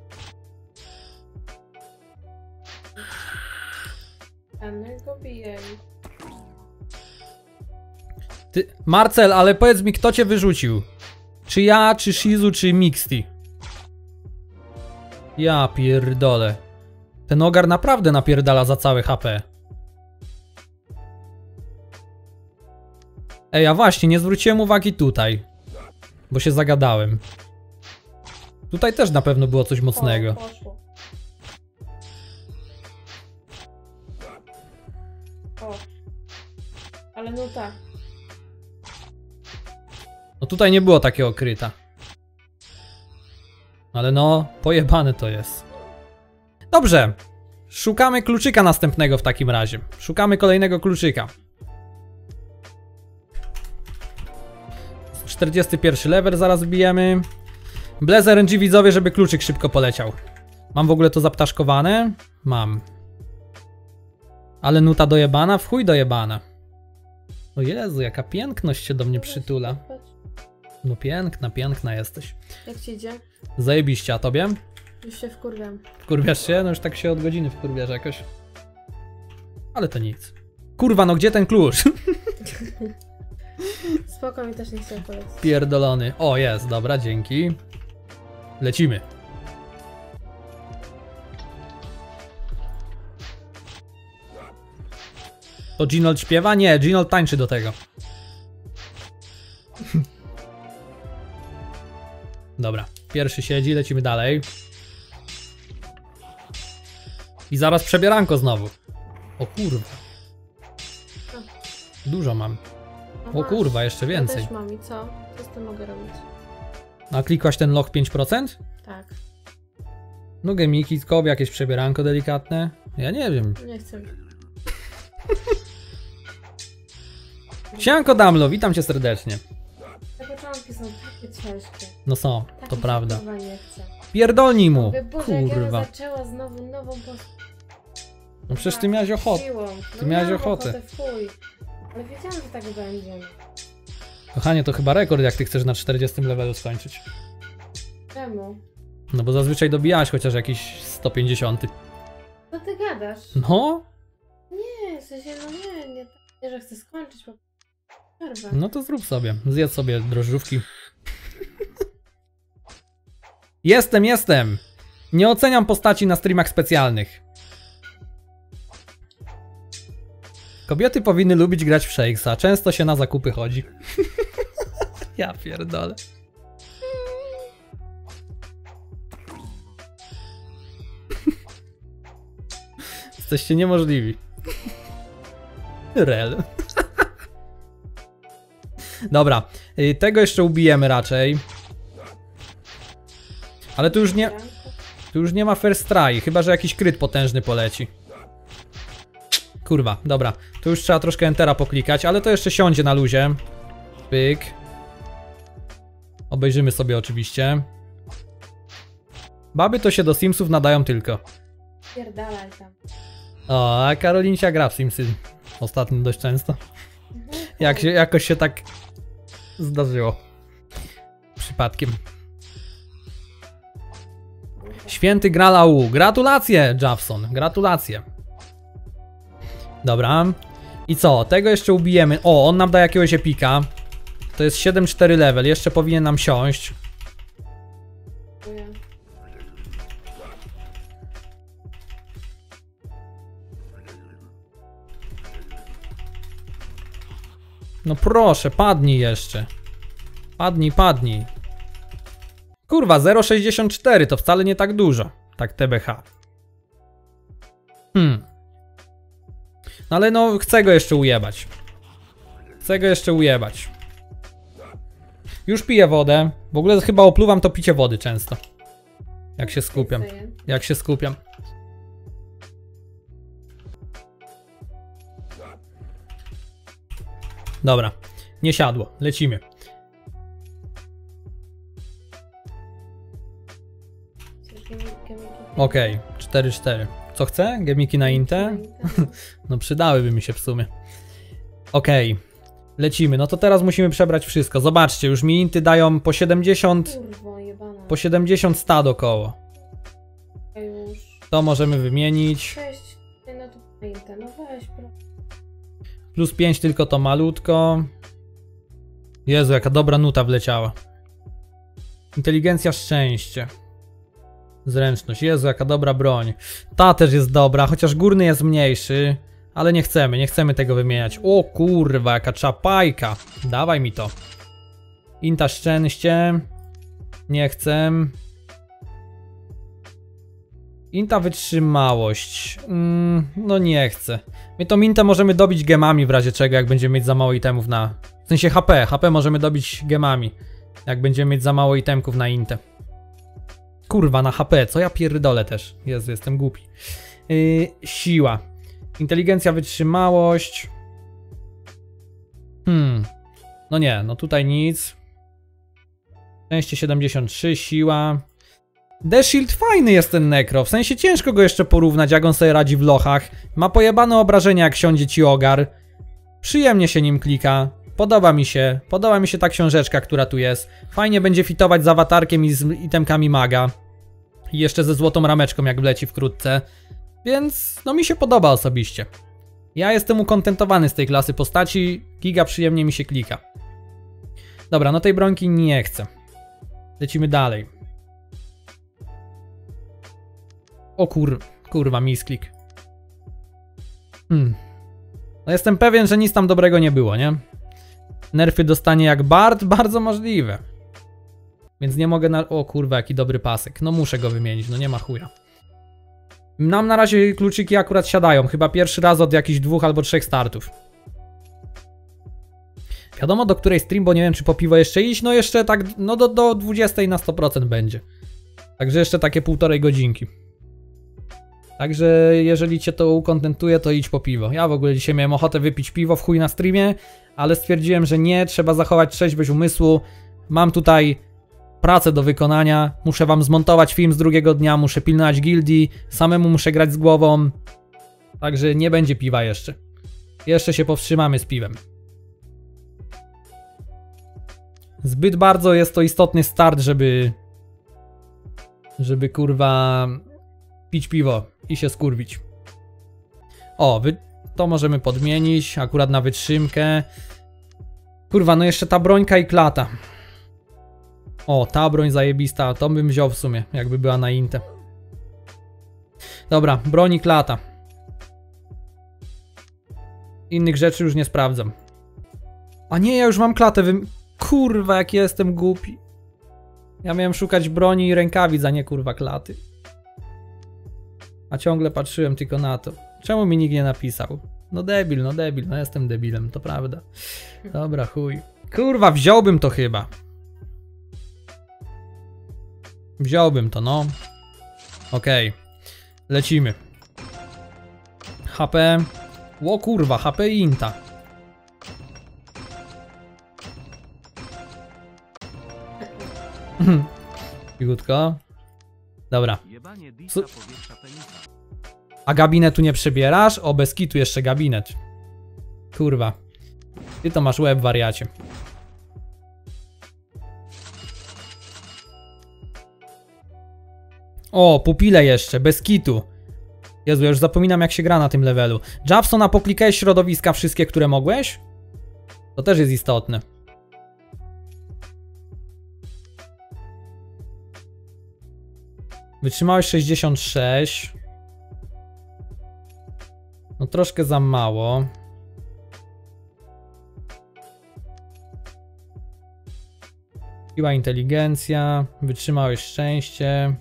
Ty, Marcel, ale powiedz mi, kto cię wyrzucił? Czy ja, czy Shizu, czy Mixty? Ja pierdolę. Ten ogar naprawdę napierdala za całe H P. Ej, a właśnie, nie zwróciłem uwagi tutaj. Bo się zagadałem. Tutaj też na pewno było coś mocnego. O, poszło. O. Ale no tak. No tutaj nie było takiego kryta. Ale no, pojebane to jest. Dobrze. Szukamy kluczyka następnego w takim razie. Szukamy kolejnego kluczyka. czterdziesty pierwszy level zaraz bijemy. Blez R N G widzowie, żeby kluczyk szybko poleciał. Mam w ogóle to zaptaszkowane? Mam. Ale nuta dojebana? W chuj dojebana. O Jezu, jaka piękność się do mnie przytula. No piękna, piękna jesteś. Jak ci idzie? Zajebiście, a tobie? Już się wkurwiam. Wkurwiasz się? No już tak się od godziny wkurwiasz jakoś. Ale to nic. Kurwa, no gdzie ten klucz? Spoko, mi też nie chciał polecić. Pierdolony. O, jest, dobra, dzięki. Lecimy. To Ginold śpiewa? Nie, Ginold tańczy do tego. Dobra, pierwszy siedzi, lecimy dalej. I zaraz przebieranko znowu. O kurwa. Dużo mam. No O kurwa, jeszcze więcej. Ja też mam i co? Co z tym mogę robić? A klikłaś ten loch pięć procent? Tak. No gemiki, kob, jakieś przebieranko delikatne. Ja nie wiem. Nie chcę. Siemanko Damlo, witam cię serdecznie. Te początki są takie ciężkie. No są, Tak to mi się prawda. kurwa nie chce. Pierdolnij mu! Mówię, Boże, jak ja Kurwa. zaczęła znowu nową postać. No przecież ty miałeś ochotę. No Ty miałeś miałam ochotę. Fuj. Ale wiedziałam, że tak będzie. Kochanie, to chyba rekord, jak ty chcesz na czterdziestym levelu skończyć. Czemu? No bo zazwyczaj dobijałaś chociaż jakiś sto pięćdziesiąt. Co ty gadasz? No? Nie, w sensie, no nie, nie, nie że chcę skończyć, bo przerwę. No to zrób sobie. Zjedz sobie drożdżówki. Jestem, jestem! Nie oceniam postaci na streamach specjalnych. Kobiety powinny lubić grać w Shakesa. Często się na zakupy chodzi. Ja pierdolę. Jesteście niemożliwi. Rel. Dobra, tego jeszcze ubijemy raczej. Ale tu już nie... Tu już nie ma first try, chyba że jakiś kryt potężny poleci. Kurwa, dobra. Tu już trzeba troszkę entera poklikać, ale to jeszcze siądzie na luzie. Pyk. Obejrzymy sobie oczywiście. Baby to się do Simsów nadają tylko. Pierdalaj tam. O, a Karolincia gra w Simsy. Ostatnio dość często. Jak się, jakoś się tak zdarzyło. Przypadkiem. Święty Graal A U. Gratulacje, Jawson. Gratulacje. Dobra. I co? Tego jeszcze ubijemy. O, on nam da jakiegoś epika. To jest siedem cztery level. Jeszcze powinien nam siąść. No proszę, padnij jeszcze. Padnij, padnij. Kurwa, zero przecinek sześćdziesiąt cztery to wcale nie tak dużo. Tak T B H. Hmm. No ale no, chcę go jeszcze ujebać. Chcę go jeszcze ujebać. Już piję wodę. W ogóle chyba opluwam to picie wody często. Jak się skupiam. Jak się skupiam. Dobra. Nie siadło. Lecimy. Okej. Okay. cztery cztery. Co chcę? Gemiki na Intę? No przydałyby mi się w sumie. Okej. Okay. Lecimy. No to teraz musimy przebrać wszystko. Zobaczcie, już mi Inty dają po siedemdziesiąt... Po siedemdziesiąt stad około. To możemy wymienić. Plus pięć tylko to malutko. Jezu, jaka dobra nuta wleciała. Inteligencja, szczęście. Zręczność. Jezu, jaka dobra broń. Ta też jest dobra, chociaż górny jest mniejszy. Ale nie chcemy, nie chcemy tego wymieniać. O kurwa, jaka czapajka. Dawaj mi to. Inta, szczęście. Nie chcę. Inta, wytrzymałość. Mm, no nie chcę. My tą Intę możemy dobić gemami w razie czego, jak będziemy mieć za mało itemów na... W sensie H P. H P możemy dobić gemami, jak będziemy mieć za mało itemków na Intę. Kurwa, na H P. Co ja pierdolę też. Jezu, jestem głupi. Yy, siła. Inteligencja, wytrzymałość. Hmm. No nie, no tutaj nic. Szczęście siedemdziesiąt trzy, siła. The Shield fajny jest ten Necro, w sensie ciężko go jeszcze porównać, jak on sobie radzi w lochach. Ma pojebane obrażenia, jak siądzie ci ogar. Przyjemnie się nim klika. Podoba mi się, podoba mi się ta książeczka, która tu jest. Fajnie będzie fitować z awatarkiem i z itemkami maga. I jeszcze ze złotą rameczką, jak wleci wkrótce. Więc no mi się podoba osobiście. Ja jestem ukontentowany z tej klasy postaci. Giga przyjemnie mi się klika. Dobra, no tej brońki nie chcę. Lecimy dalej. O kur... kurwa, misklik. Hmm. No jestem pewien, że nic tam dobrego nie było, nie? Nerfy dostanie jak Bard? Bardzo możliwe. Więc nie mogę na... O kurwa, jaki dobry pasek. No muszę go wymienić, no nie ma chuja. Nam na razie kluczyki akurat siadają. Chyba pierwszy raz od jakichś dwóch albo trzech startów. Wiadomo do której stream, bo nie wiem czy po piwo jeszcze iść. No jeszcze tak, no do, do dwudziestej na sto procent będzie. Także jeszcze takie półtorej godzinki. Także jeżeli cię to ukontentuje, to idź po piwo. Ja w ogóle dzisiaj miałem ochotę wypić piwo w chuj na streamie, ale stwierdziłem, że nie, trzeba zachować trzeźwość umysłu. Mam tutaj pracę do wykonania, muszę wam zmontować film z drugiego dnia, muszę pilnować gildii, samemu muszę grać z głową. Także nie będzie piwa jeszcze. Jeszcze się powstrzymamy z piwem. Zbyt bardzo jest to istotny start, żeby... Żeby kurwa... pić piwo i się skurwić. O, wy... to możemy podmienić, akurat na wytrzymkę. Kurwa, no jeszcze ta brońka i klata. O, ta broń zajebista, to bym wziął w sumie, jakby była na Intę. Dobra, broń i klata. Innych rzeczy już nie sprawdzam. A nie, ja już mam klatę, wy... Kurwa, jak jestem głupi. Ja miałem szukać broni i rękawic, a nie kurwa klaty. A ciągle patrzyłem tylko na to. Czemu mi nikt nie napisał? No debil, no debil, no jestem debilem, to prawda. Dobra, chuj. Kurwa, wziąłbym to chyba. Wziąłbym to, no. Okej. Okay. Lecimy. H P. Ło kurwa, H P i Inta. Cichutko. Dobra. Su A gabinetu nie przebierasz? O, bez kitu jeszcze gabinet. Kurwa. Ty to masz łeb, wariacie. O, pupile jeszcze, bez kitu. Jezu, ja już zapominam jak się gra na tym levelu. Japson, a poklikałeś środowiska wszystkie, które mogłeś? To też jest istotne. Wytrzymałeś sześćdziesiąt sześć. No troszkę za mało. Siła, inteligencja. Wytrzymałeś szczęście.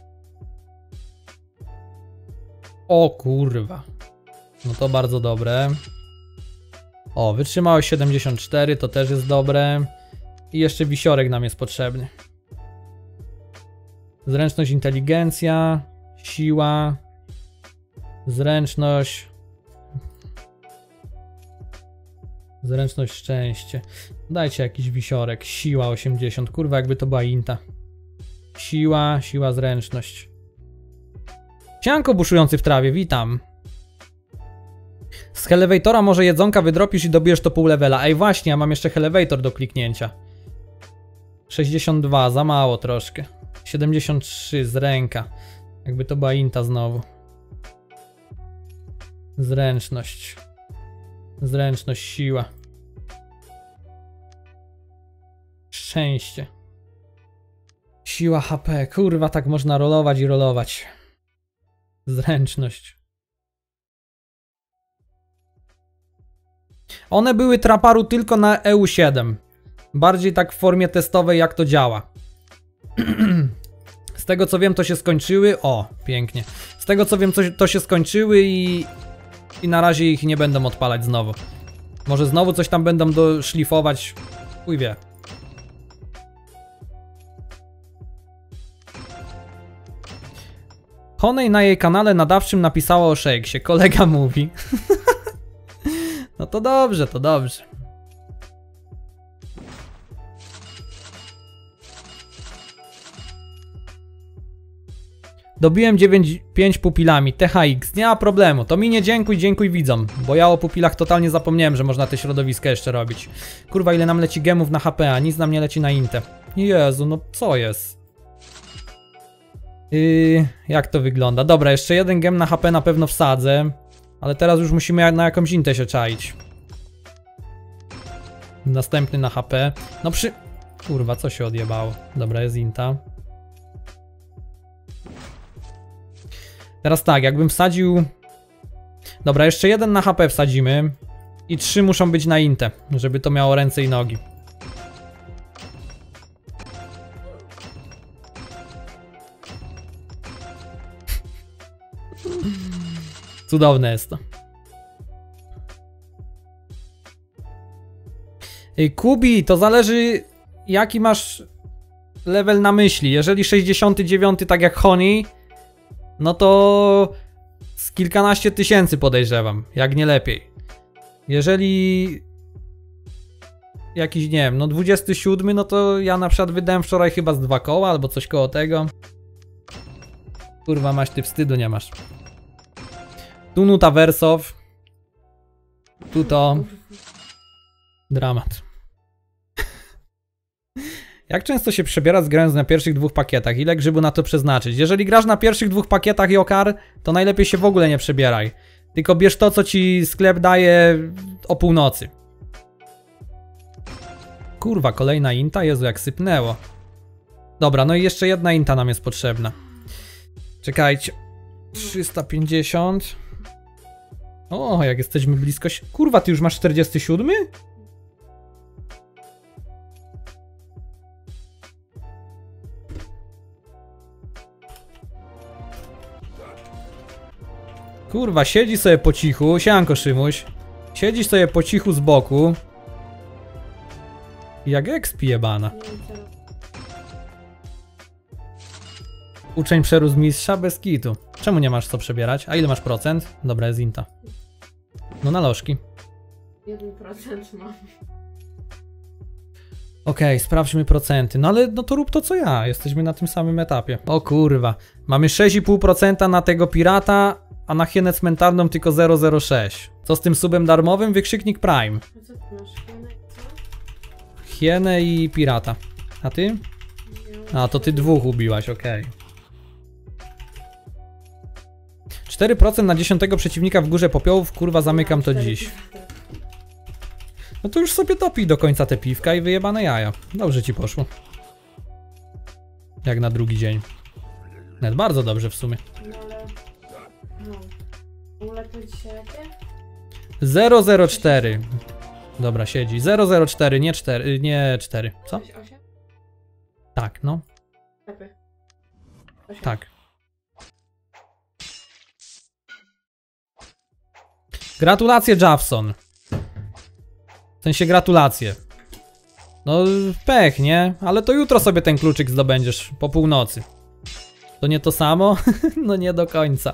O kurwa. No to bardzo dobre. O, wytrzymałeś siedemdziesiąt cztery, to też jest dobre. I jeszcze wisiorek nam jest potrzebny. Zręczność, inteligencja. Siła. Zręczność. Zręczność, szczęście. Dajcie jakiś wisiorek. Siła osiemdziesiąt. Kurwa, jakby to była inta. Siła, siła, zręczność. Sianko buszujący w trawie, witam. Z Elevatora może jedzonka wydropisz i dobijesz to pół levela. Ej właśnie, ja mam jeszcze Elevator do kliknięcia. sześćdziesiąt dwa, za mało troszkę. siedemdziesiąt trzy z ręka. Jakby to była inta znowu. Zręczność. Zręczność, siła. Szczęście. Siła, H P. Kurwa, tak można rolować i rolować. Zręczność. One były traparu tylko na E U siedem. Bardziej tak w formie testowej, jak to działa. Z tego co wiem, to się skończyły. O, pięknie. Z tego co wiem, to, to się skończyły i... I na razie ich nie będą odpalać znowu. Może znowu coś tam będą doszlifować. Chuj wie. Honey na jej kanale nadawczym napisała o Shakesie. Kolega mówi. No to dobrze, to dobrze. Dobiłem dziewięć pięć pupilami, T H X, nie ma problemu, to mi nie dziękuj, dziękuj widzom, bo ja o pupilach totalnie zapomniałem, że można te środowiska jeszcze robić. Kurwa, ile nam leci gemów na H P, a nic nam nie leci na Intę. Jezu, no co jest? Yy, jak to wygląda? Dobra, jeszcze jeden gem na H P na pewno wsadzę, ale teraz już musimy na jakąś Intę się czaić. Następny na H P, no przy... Kurwa, co się odjebało? Dobra, jest Inta. Teraz tak, jakbym wsadził... Dobra, jeszcze jeden na H P wsadzimy. I trzy muszą być na Intę, żeby to miało ręce i nogi. Cudowne jest to. Ej, Kubi, to zależy jaki masz level na myśli. Jeżeli sześćdziesiąty dziewiąty tak jak Honey, no to z kilkanaście tysięcy podejrzewam, jak nie lepiej. Jeżeli jakiś, nie wiem, no dwudziesty siódmy, no to ja na przykład wydałem wczoraj chyba z dwa koła albo coś koło tego. Kurwa, masz, ty wstydu nie masz. Tu nuta Wersow. Tu to. Dramat. Jak często się przebierasz grając na pierwszych dwóch pakietach? Ile grzybu na to przeznaczyć? Jeżeli grasz na pierwszych dwóch pakietach Jokar, to najlepiej się w ogóle nie przebieraj. Tylko bierz to, co ci sklep daje o północy. Kurwa, kolejna Inta? Jezu, jak sypnęło. Dobra, no i jeszcze jedna Inta nam jest potrzebna. Czekajcie. trzysta pięćdziesiąt. O, jak jesteśmy blisko... Kurwa, ty już masz czterdziesty siódmy? Kurwa, siedzi sobie po cichu. Sianko, Szymuś. Siedzisz sobie po cichu z boku. Jak expi jebana. Uczeń przerósł mistrza bez kitu. Czemu nie masz co przebierać? A ile masz procent? Dobra, jest inta. No na lożki. jeden procent mam. Okej, okay, sprawdźmy procenty. No ale no to rób to co ja. Jesteśmy na tym samym etapie. O kurwa. Mamy sześć i pół procent na tego pirata, a na hienę cmentarną tylko zero przecinek zero sześć. Co z tym subem darmowym? Wykrzyknik Prime. A co ty masz? Hienę i co? Hienę i pirata. A ty? A, to ty dwóch ubiłaś, okej. Okay. cztery procent na dziesiątego przeciwnika w górze popiołów, kurwa, zamykam to dziś. No to już sobie dopij do końca te piwka i wyjebane jaja. Dobrze ci poszło. Jak na drugi dzień. Nawet bardzo dobrze w sumie. No ale... No. Ulepy dzisiaj jakie? zero przecinek zero cztery. Dobra, siedzi. zero przecinek zero cztery, nie cztery, nie cztery. Co? osiem? Tak, no. Lepy. Tak. Gratulacje, Jawson. W sensie gratulacje. No pech, nie? Ale to jutro sobie ten kluczyk zdobędziesz po północy. To nie to samo? No nie do końca.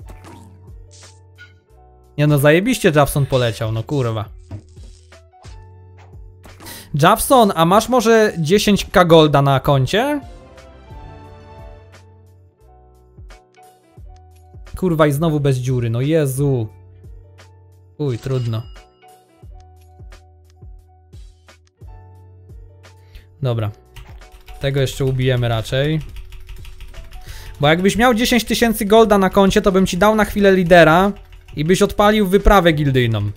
Nie no, zajebiście Jawson poleciał, no kurwa. Jawson, a masz może dziesięć ka golda na koncie? Kurwa i znowu bez dziury, no Jezu. Uj, trudno. Dobra. Tego jeszcze ubijemy raczej. Bo jakbyś miał dziesięć tysięcy golda na koncie, to bym ci dał na chwilę lidera i byś odpalił wyprawę gildyjną.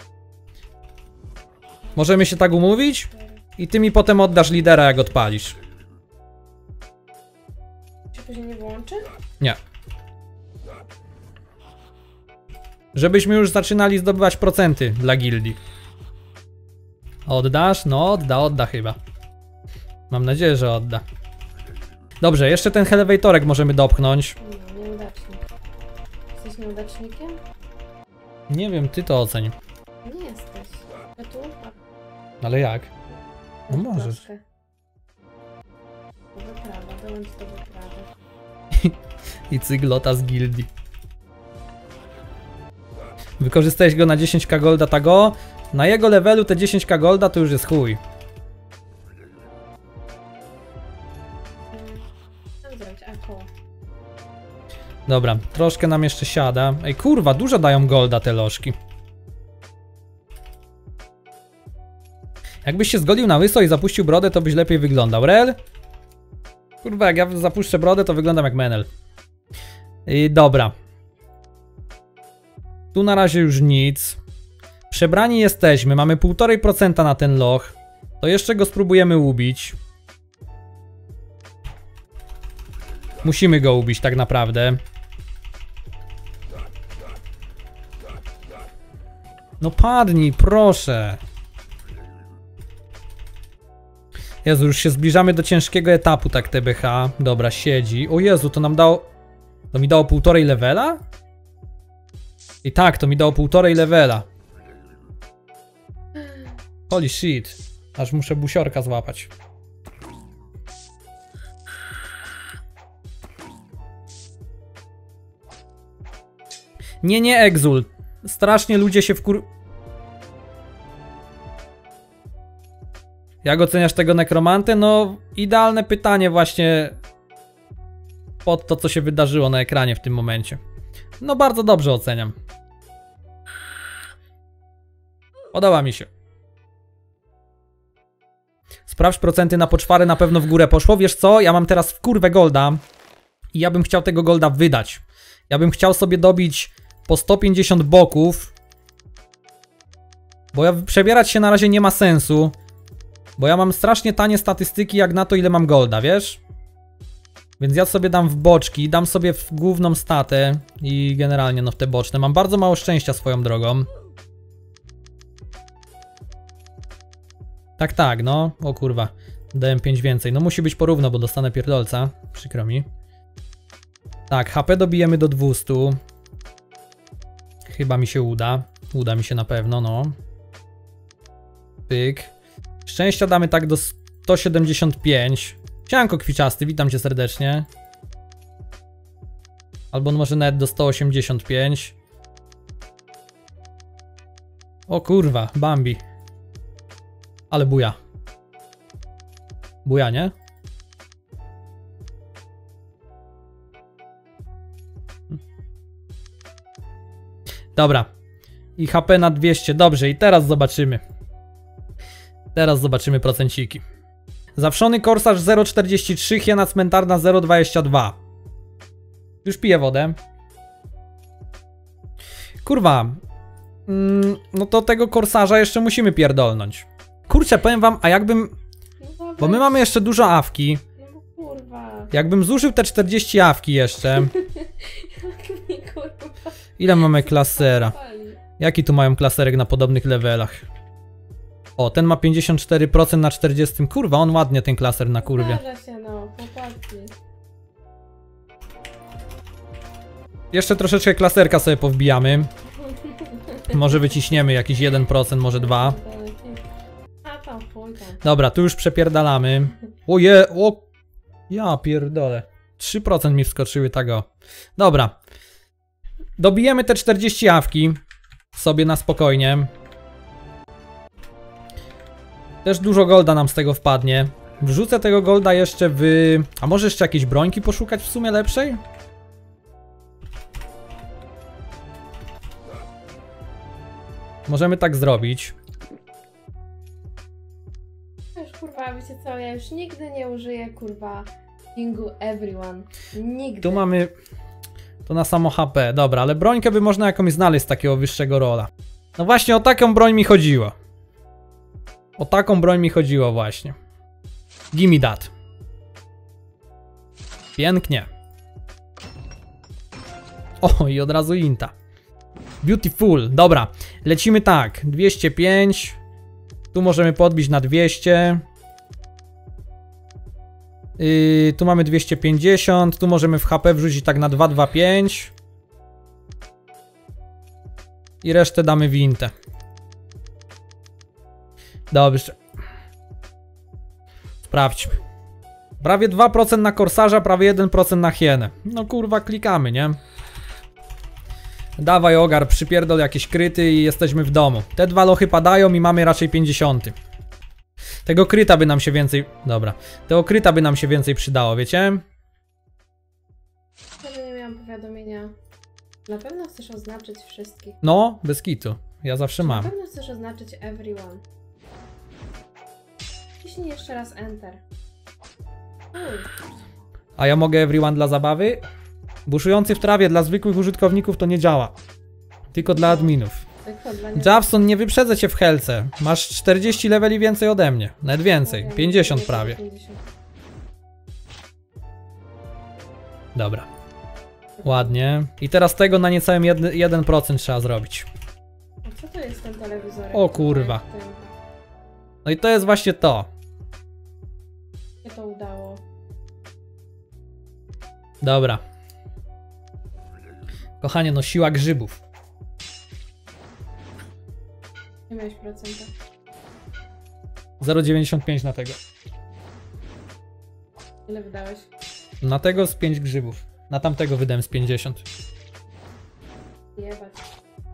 Możemy się tak umówić? I ty mi potem oddasz lidera, jak odpalisz. Się później nie włączy? Nie. Żebyśmy już zaczynali zdobywać procenty dla gildii. Oddasz? No odda, odda chyba. Mam nadzieję, że odda. Dobrze, jeszcze ten elevatorek możemy dopchnąć. Nie, nieudacznik. Jesteś nieudacznikiem? Nie wiem, ty to oceń. Nie jesteś. A tu? Ale jak? No A, możesz. troszkę. To wyprawa, dołącz do wyprawy. I cyglota z gildii. Wykorzystałeś go na dziesięć ka golda tago. Na jego levelu te dziesięć ka golda to już jest chuj. Co zrobić? A, koło. Dobra, troszkę nam jeszcze siada. Ej kurwa, dużo dają golda te lożki. Jakbyś się zgodził na łyso i zapuścił brodę, to byś lepiej wyglądał. Rel? Kurwa, jak ja zapuszczę brodę, to wyglądam jak menel. I dobra. Tu na razie już nic. Przebrani jesteśmy, mamy półtora procent na ten loch. To jeszcze go spróbujemy ubić. Musimy go ubić tak naprawdę. No padnij, proszę. Jezu, już się zbliżamy do ciężkiego etapu, tak T B H. Dobra, siedzi. O Jezu, to nam dało... To mi dało półtorej levela? I tak, to mi dało półtorej levela. Holy shit. Aż muszę busiorka złapać. Nie, nie, Exul. Strasznie ludzie się wkur... Jak oceniasz tego nekromantę? No, idealne pytanie właśnie pod to, co się wydarzyło na ekranie w tym momencie. No, bardzo dobrze oceniam. Podoba mi się. Sprawdź procenty na poczwary, na pewno w górę poszło. Wiesz co? Ja mam teraz w kurwę golda i ja bym chciał tego golda wydać. Ja bym chciał sobie dobić po sto pięćdziesiąt boków, bo ja przebierać się na razie nie ma sensu, bo ja mam strasznie tanie statystyki jak na to, ile mam golda, wiesz? Więc ja sobie dam w boczki, dam sobie w główną statę i generalnie no w te boczne. Mam bardzo mało szczęścia swoją drogą. Tak, tak, no. O kurwa. Dałem pięć więcej. No musi być porówno, bo dostanę pierdolca. Przykro mi. Tak, H P dobijemy do dwustu. Chyba mi się uda. Uda mi się na pewno, no. Pyk. Szczęścia damy tak do sto siedemdziesiąt pięć. Siemanko kwiczasty, witam cię serdecznie. Albo może nawet do sto osiemdziesiąt pięć. O kurwa, Bambi. Ale buja. Buja, nie? Dobra. I H P na dwieście. Dobrze, i teraz zobaczymy. Teraz zobaczymy procenciki. Zawszony korsarz zero przecinek czterdzieści trzy, hiena cmentarna zero przecinek dwadzieścia dwa. Już piję wodę. Kurwa. Mm, no to tego korsarza jeszcze musimy pierdolnąć. Kurczę, powiem wam, a jakbym... No Bo my mamy jeszcze dużo awki. No bo kurwa. Jakbym zużył te czterdzieści awki jeszcze. Jak mi kurwa. Ile mamy klasera? pali. Jaki tu mają klaserek na podobnych levelach? O, ten ma pięćdziesiąt cztery procent na czterdzieści. Kurwa, on ładnie ten klaser na kurwie. Zdarza się, no, chłopaki. Jeszcze troszeczkę klaserka sobie powbijamy. Może wyciśniemy jakiś jeden procent, może dwa. A tam chuj tam. Dobra, tu już przepierdalamy. Oje, o... Ja pierdolę. trzy procent mi wskoczyły tego. Dobra. Dobijemy te czterdzieści awki. Sobie na spokojnie. Też dużo golda nam z tego wpadnie. Wrzucę tego golda jeszcze w... A może jeszcze jakieś brońki poszukać w sumie lepszej? Możemy tak zrobić. Już kurwa, wiecie co, ja już nigdy nie użyję kurwa Kingu Everyone. Nigdy. Tu mamy... To na samo H P. Dobra, ale brońkę by można jakąś znaleźć z takiego wyższego rola. No właśnie o taką broń mi chodziło. O taką broń mi chodziło właśnie. Gimme that. Pięknie. O, i od razu inta. Beautiful. Dobra, lecimy tak. dwieście pięć. Tu możemy podbić na dwieście. Yy, tu mamy dwieście pięćdziesiąt. Tu możemy w H P wrzucić tak na dwieście dwadzieścia pięć. I resztę damy w intę. Dobrze. Sprawdźmy. Prawie dwa procent na korsarza, prawie jeden procent na hienę. No kurwa, klikamy, nie? Dawaj ogar, przypierdol jakieś kryty i jesteśmy w domu. Te dwa lochy padają i mamy raczej pięćdziesiąt. Tego kryta by nam się więcej... Dobra. Tego kryta by nam się więcej przydało, wiecie? Wtedy nie miałam powiadomienia. Na pewno chcesz oznaczyć wszystkich. No, bez kitu. Ja zawsze Na mam. pewno chcesz oznaczyć everyone. Ciśnij jeszcze raz enter. Uj. A ja mogę everyone dla zabawy? Buszujący w trawie dla zwykłych użytkowników to nie działa. Tylko dla adminów. Tylko dla nie- Javson, nie wyprzedzę cię w helce. Masz czterdzieści leveli więcej ode mnie. Nawet więcej. Ja pięćdziesiąt nie- prawie. pięćdziesiąt. Dobra. Ładnie. I teraz tego na niecałym jeden procent trzeba zrobić. A co to jest ten telewizor? O kurwa. Jak tym- No i to jest właśnie to. Jak to udało? Dobra. Kochanie, no siła grzybów. Nie miałeś procenta. zero przecinek dziewięćdziesiąt pięć na tego. Ile wydałeś? Na tego z pięć grzybów. Na tamtego wydałem z pięćdziesiąt. Jebać.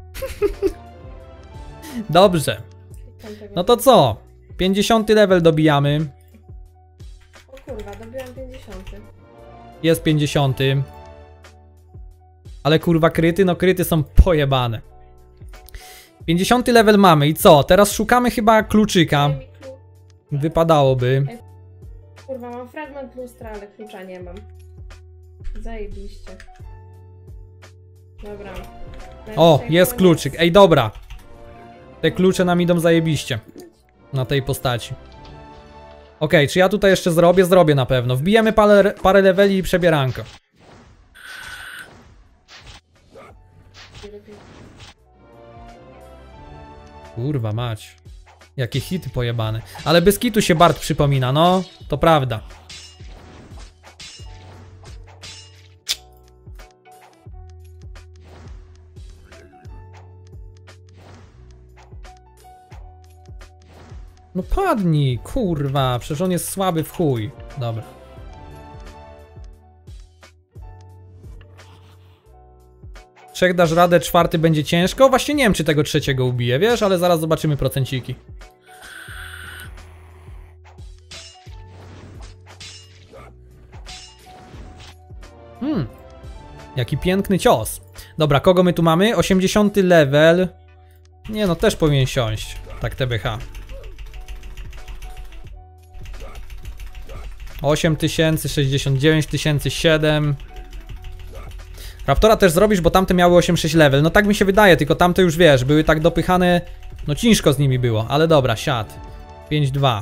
Dobrze. Klikam tego. No to co? pięćdziesiąty level dobijamy. O kurwa, dobiłam pięćdziesiąty. Jest pięćdziesiąty. Ale kurwa kryty, no kryty są pojebane. pięćdziesiąty level mamy i co? Teraz szukamy chyba kluczyka. Daj mi klucz. Wypadałoby. Kurwa, mam fragment lustra, ale klucza nie mam. Zajebiście. Dobra. O, Najwyżej jest koniec. kluczyk. Ej, dobra. Te klucze nam idą zajebiście. Na tej postaci. Okej, okay, czy ja tutaj jeszcze zrobię? Zrobię na pewno. Wbijemy parę, parę leveli i przebieranko. Kurwa mać. Jakie hity pojebane. Ale bez kitu się Bart przypomina, no. To prawda. No padnij, kurwa, przecież on jest słaby w chuj. Dobra. Trzech dasz radę, czwarty będzie ciężko. Właśnie nie wiem, czy tego trzeciego ubije, wiesz, ale zaraz zobaczymy procenciki. Hmm. Jaki piękny cios. Dobra, kogo my tu mamy? osiemdziesiąty level. Nie no, też powinien siąść. Tak, T B H. osiem tysięcy, sześćdziesiąt dziewięć tysięcy, siedem. Raptora też zrobisz, bo tamte miały osiem sześć level. No tak mi się wydaje, tylko tamte już wiesz, były tak dopychane. No ciężko z nimi było, ale dobra, siad. pięć dwa.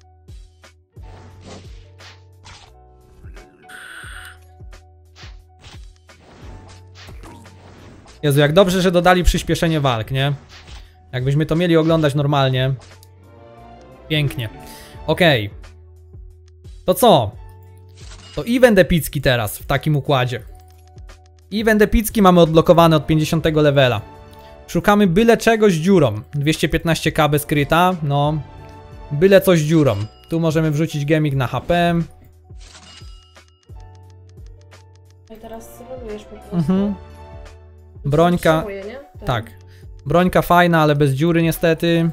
Jezu, jak dobrze, że dodali przyspieszenie walk, nie? Jakbyśmy to mieli oglądać normalnie. Pięknie. Okej. Okay. To co? To event epicki teraz w takim układzie. Event epicki mamy odblokowany od pięćdziesiątego levela. Szukamy byle czegoś z dziurą. dwieście piętnaście ka bez kryta, no. Byle coś z dziurą. Tu możemy wrzucić gemik na H P. I teraz rolujesz po prostu. Mhm. Brońka. Tak. Brońka fajna, ale bez dziury niestety.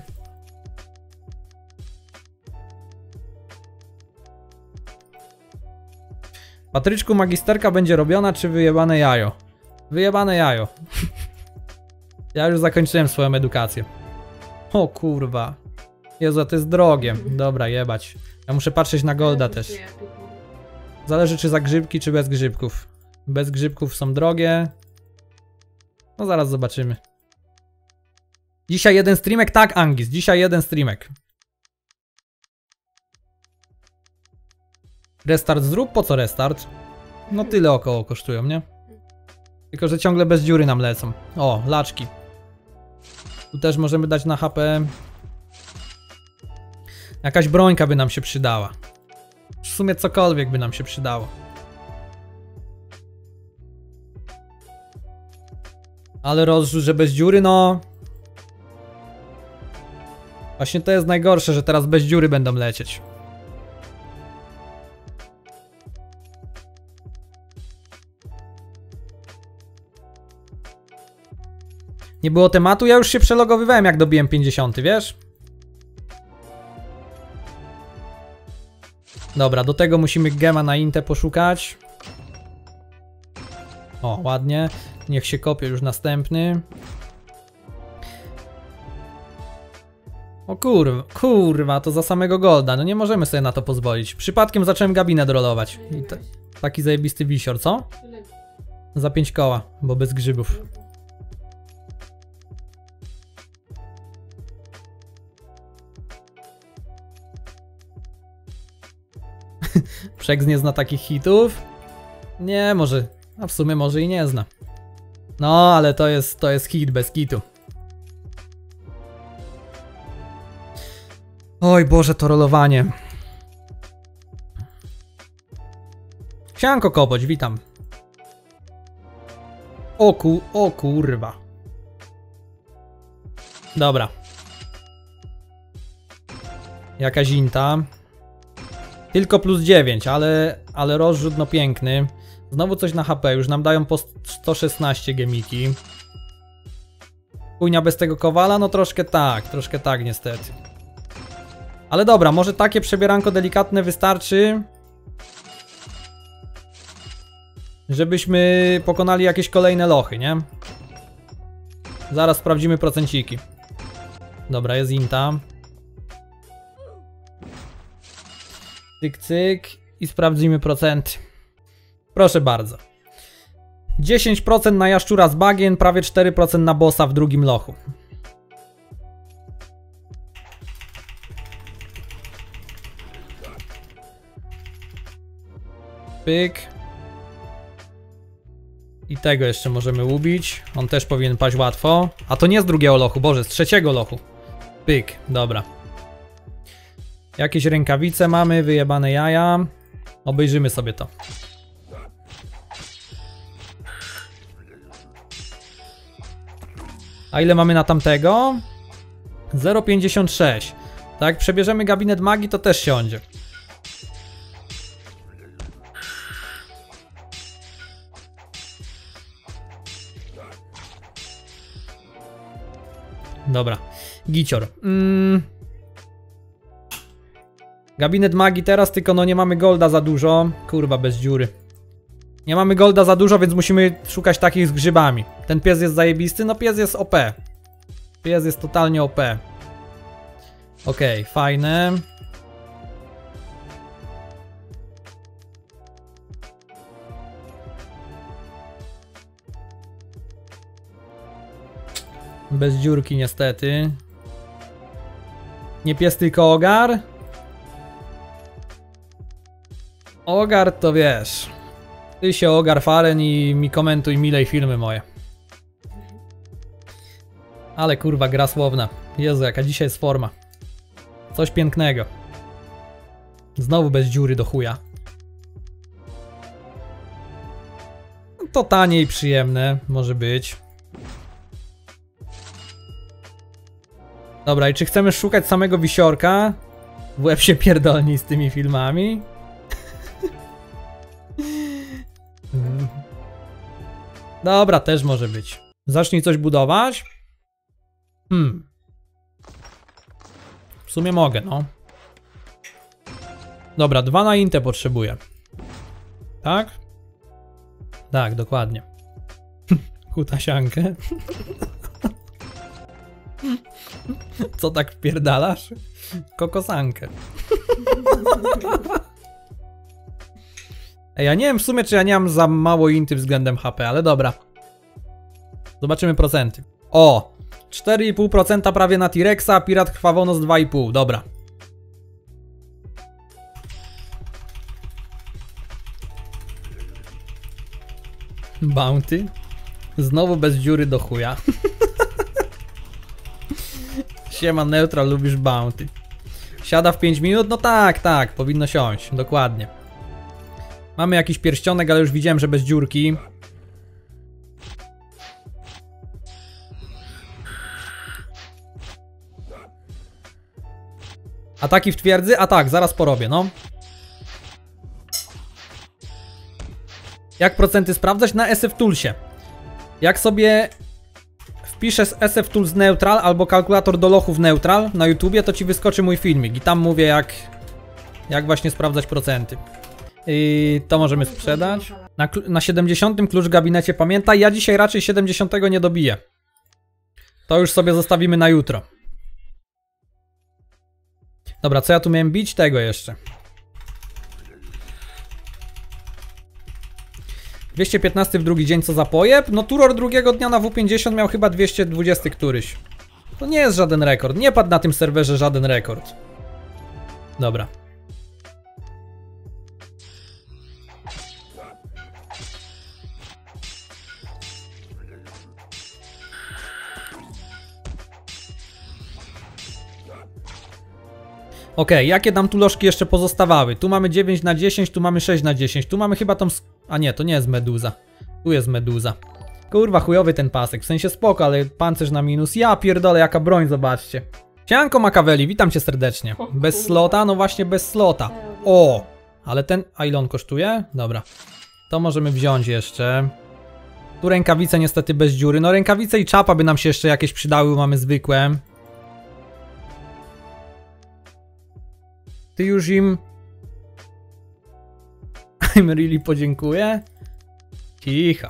Patryczku, magisterka będzie robiona, czy wyjebane jajo? Wyjebane jajo. Ja już zakończyłem swoją edukację. O kurwa. Jezu, to jest drogie. Dobra, jebać. Ja muszę patrzeć na golda też. Zależy, czy za grzybki, czy bez grzybków. Bez grzybków są drogie. No zaraz zobaczymy. Dzisiaj jeden streamek? Tak, Angis. Dzisiaj jeden streamek. Restart zrób? Po co restart? No tyle około kosztują, nie? Tylko, że ciągle bez dziury nam lecą. O, laczki. Tu też możemy dać na H P. Jakaś brońka by nam się przydała. W sumie cokolwiek by nam się przydało. Ale rozrzut, że bez dziury, no... Właśnie to jest najgorsze, że teraz bez dziury będą lecieć. Nie było tematu, ja już się przelogowywałem, jak dobiłem pięćdziesiąty, wiesz? Dobra, do tego musimy gema na Intę poszukać. O, ładnie. Niech się kopie już następny. O kurwa, kurwa, to za samego golda. No nie możemy sobie na to pozwolić. Przypadkiem zacząłem gabinet rolować. I ta, taki zajebisty wisior, co? Za pięć koła, bo bez grzybów. Przeks nie zna takich hitów? Nie, może. A w sumie może i nie zna. No, ale to jest, to jest hit bez kitu. Oj Boże, to rolowanie. Sianko Koboć, witam. O ku, o kurwa. Dobra. Jakaś inta. Tylko plus dziewięć, ale, ale rozrzut no piękny. Znowu coś na H P, już nam dają po sto szesnaście gemiki. Chujnia bez tego kowala? No troszkę tak, troszkę tak niestety. Ale dobra, może takie przebieranko delikatne wystarczy, żebyśmy pokonali jakieś kolejne lochy, nie? Zaraz sprawdzimy procenciki. Dobra, jest inta. Cyk, cyk i sprawdzimy procenty. Proszę bardzo. dziesięć procent na jaszczura z bagien, prawie cztery procent na bossa w drugim lochu. Pyk. I tego jeszcze możemy ubić. On też powinien paść łatwo. A to nie z drugiego lochu, Boże, z trzeciego lochu. Pyk, dobra. Jakieś rękawice mamy, wyjebane jaja. Obejrzymy sobie to. A ile mamy na tamtego? zero przecinek pięćdziesiąt sześć. Tak jak przebierzemy gabinet magii, to też siądzie. Dobra, gicior. Mm. Gabinet magii teraz, tylko no nie mamy golda za dużo. Kurwa, bez dziury. Nie mamy golda za dużo, więc musimy szukać takich z grzybami. Ten pies jest zajebisty? No pies jest O P. Pies jest totalnie O P. Okej, okay, fajne. Bez dziurki niestety. Nie pies, tylko ogar. Ogar to wiesz. Ty się ogar Faren i mi komentuj milej filmy moje. Ale kurwa gra słowna. Jezu, jaka dzisiaj jest forma. Coś pięknego. Znowu bez dziury do chuja. To tanie i przyjemne może być. Dobra, i czy chcemy szukać samego wisiorka? W łeb się pierdolni z tymi filmami. Dobra, też może być. Zacznij coś budować. Hmm. W sumie mogę, no. Dobra, dwa na intę potrzebuję. Tak? Tak, dokładnie. Kutasiankę. Co tak wpierdalasz? Kokosankę. Ej, ja nie wiem w sumie, czy ja nie mam za mało inty względem H P, ale dobra. Zobaczymy procenty. O! cztery i pół procent prawie na T-Rexa, Pirat Krwawonos dwa i pół, dobra. Bounty. Znowu bez dziury do chuja. Siema Neutral, lubisz Bounty. Siada w pięć minut? No tak, tak, powinno siąść, dokładnie. Mamy jakiś pierścionek, ale już widziałem, że bez dziurki. Ataki w twierdzy? A tak, zaraz porobię, no. Jak procenty sprawdzać? Na S F Toolsie. Jak sobie wpiszesz S F Tools Neutral albo kalkulator do lochów Neutral na YouTubie, to ci wyskoczy mój filmik i tam mówię jak, jak właśnie sprawdzać procenty. I to możemy sprzedać. Na, na siedemdziesiątym klucz w gabinecie pamiętaj, ja dzisiaj raczej siedemdziesiątego nie dobiję. To już sobie zostawimy na jutro. Dobra, co ja tu miałem bić? Tego jeszcze. dwieście piętnaście w drugi dzień, co za pojeb? No Turor drugiego dnia na W pięćdziesiąt miał chyba dwieście dwadzieścia któryś. To nie jest żaden rekord. Nie padł na tym serwerze żaden rekord. Dobra. Okej, okay, jakie nam tu lożki jeszcze pozostawały? Tu mamy dziewięć na dziesięć, tu mamy sześć na dziesięć, tu mamy chyba tą... A nie, to nie jest meduza. Tu jest meduza. Kurwa, chujowy ten pasek, w sensie spoko, ale pancerz na minus. Ja pierdolę, jaka broń, zobaczcie. Siemanko Makaweli, witam cię serdecznie. Bez slota? No właśnie bez slota. O! Ale ten... A ile on kosztuje? Dobra. To możemy wziąć jeszcze. Tu rękawice niestety bez dziury. No rękawice i czapa by nam się jeszcze jakieś przydały, mamy zwykłe. Ty już im... I'm really podziękuję. Cicho.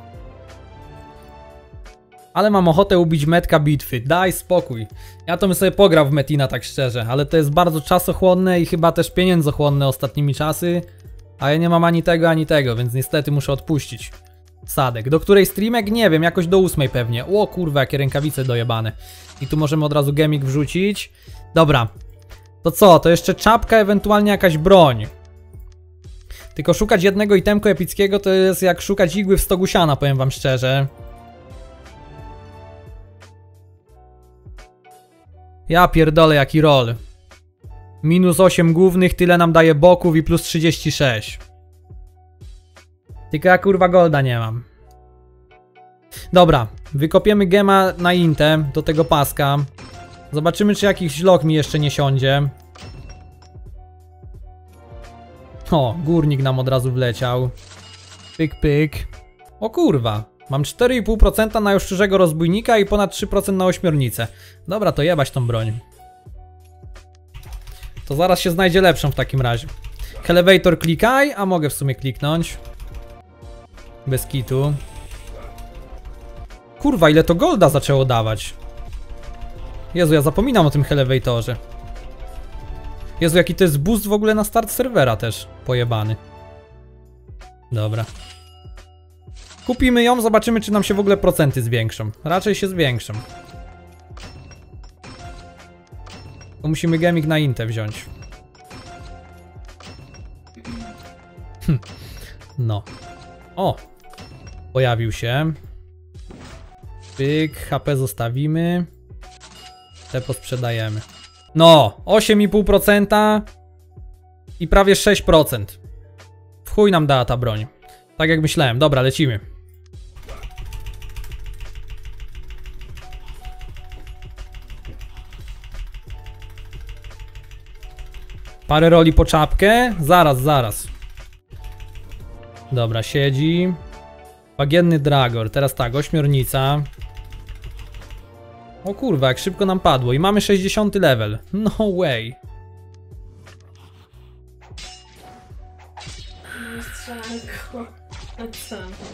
Ale mam ochotę ubić metka bitwy. Daj spokój. Ja to bym sobie pograł w Metina, tak szczerze. Ale to jest bardzo czasochłonne i chyba też pieniędzochłonne ostatnimi czasy. A ja nie mam ani tego, ani tego, więc niestety muszę odpuścić. Sadek. Do której streamek? Nie wiem, jakoś do ósmej pewnie. O kurwa, jakie rękawice dojebane. I tu możemy od razu gemik wrzucić. Dobra. To co? To jeszcze czapka, ewentualnie jakaś broń. Tylko szukać jednego itemku epickiego to jest jak szukać igły w stogu siana, powiem wam szczerze. Ja pierdolę, jaki roll. Minus osiem głównych, tyle nam daje boków i plus trzydzieści sześć. Tylko ja kurwa golda nie mam. Dobra, wykopiemy gema na intę do tego paska. Zobaczymy, czy jakiś loch mi jeszcze nie siądzie. O, górnik nam od razu wleciał. Pyk, pyk. O kurwa. Mam cztery i pół procent na najszczerszego rozbójnika i ponad trzy procent na ośmiornicę. Dobra, to jebać tą broń. To zaraz się znajdzie lepszą w takim razie. Elevator klikaj, a mogę w sumie kliknąć. Bez kitu. Kurwa, ile to golda zaczęło dawać. Jezu, ja zapominam o tym elevatorze. Jezu, jaki to jest boost w ogóle na start serwera też. Pojebany. Dobra. Kupimy ją, zobaczymy, czy nam się w ogóle procenty zwiększą. Raczej się zwiększą. To musimy gaming na Intę wziąć. Hm. No. O! Pojawił się. Pyk, H P zostawimy. Te posprzedajemy. No! osiem i pół procent i prawie sześć procent. W chuj nam dała ta broń. Tak jak myślałem. Dobra, lecimy. Parę roli po czapkę. Zaraz, zaraz. Dobra, siedzi. Bagienny Dragor. Teraz tak, ośmiornica. O kurwa, jak szybko nam padło. I mamy sześćdziesiąty level. No way. Strzelanko. A co?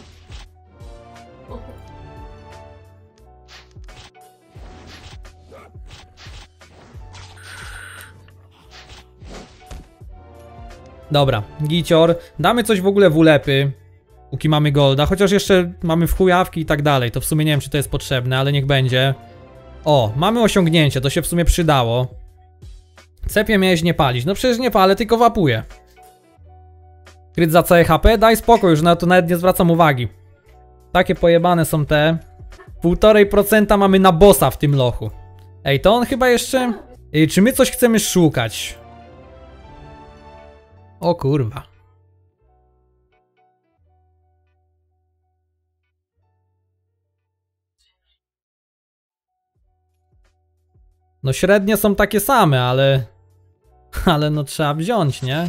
Dobra, gicior. Damy coś w ogóle w ulepy. Póki mamy golda, chociaż jeszcze mamy wchujawki i tak dalej. To w sumie nie wiem, czy to jest potrzebne, ale niech będzie. O, mamy osiągnięcie, to się w sumie przydało. Cepie miałeś nie palić. No przecież nie palę, tylko wapuję. Kryt za całe H P? Daj spokój, już na to nawet nie zwracam uwagi. Takie pojebane są te. Półtorej procenta mamy na bossa w tym lochu. Ej, to on chyba jeszcze... Ej, czy my coś chcemy szukać? O kurwa. No średnie są takie same, ale... Ale no trzeba wziąć, nie?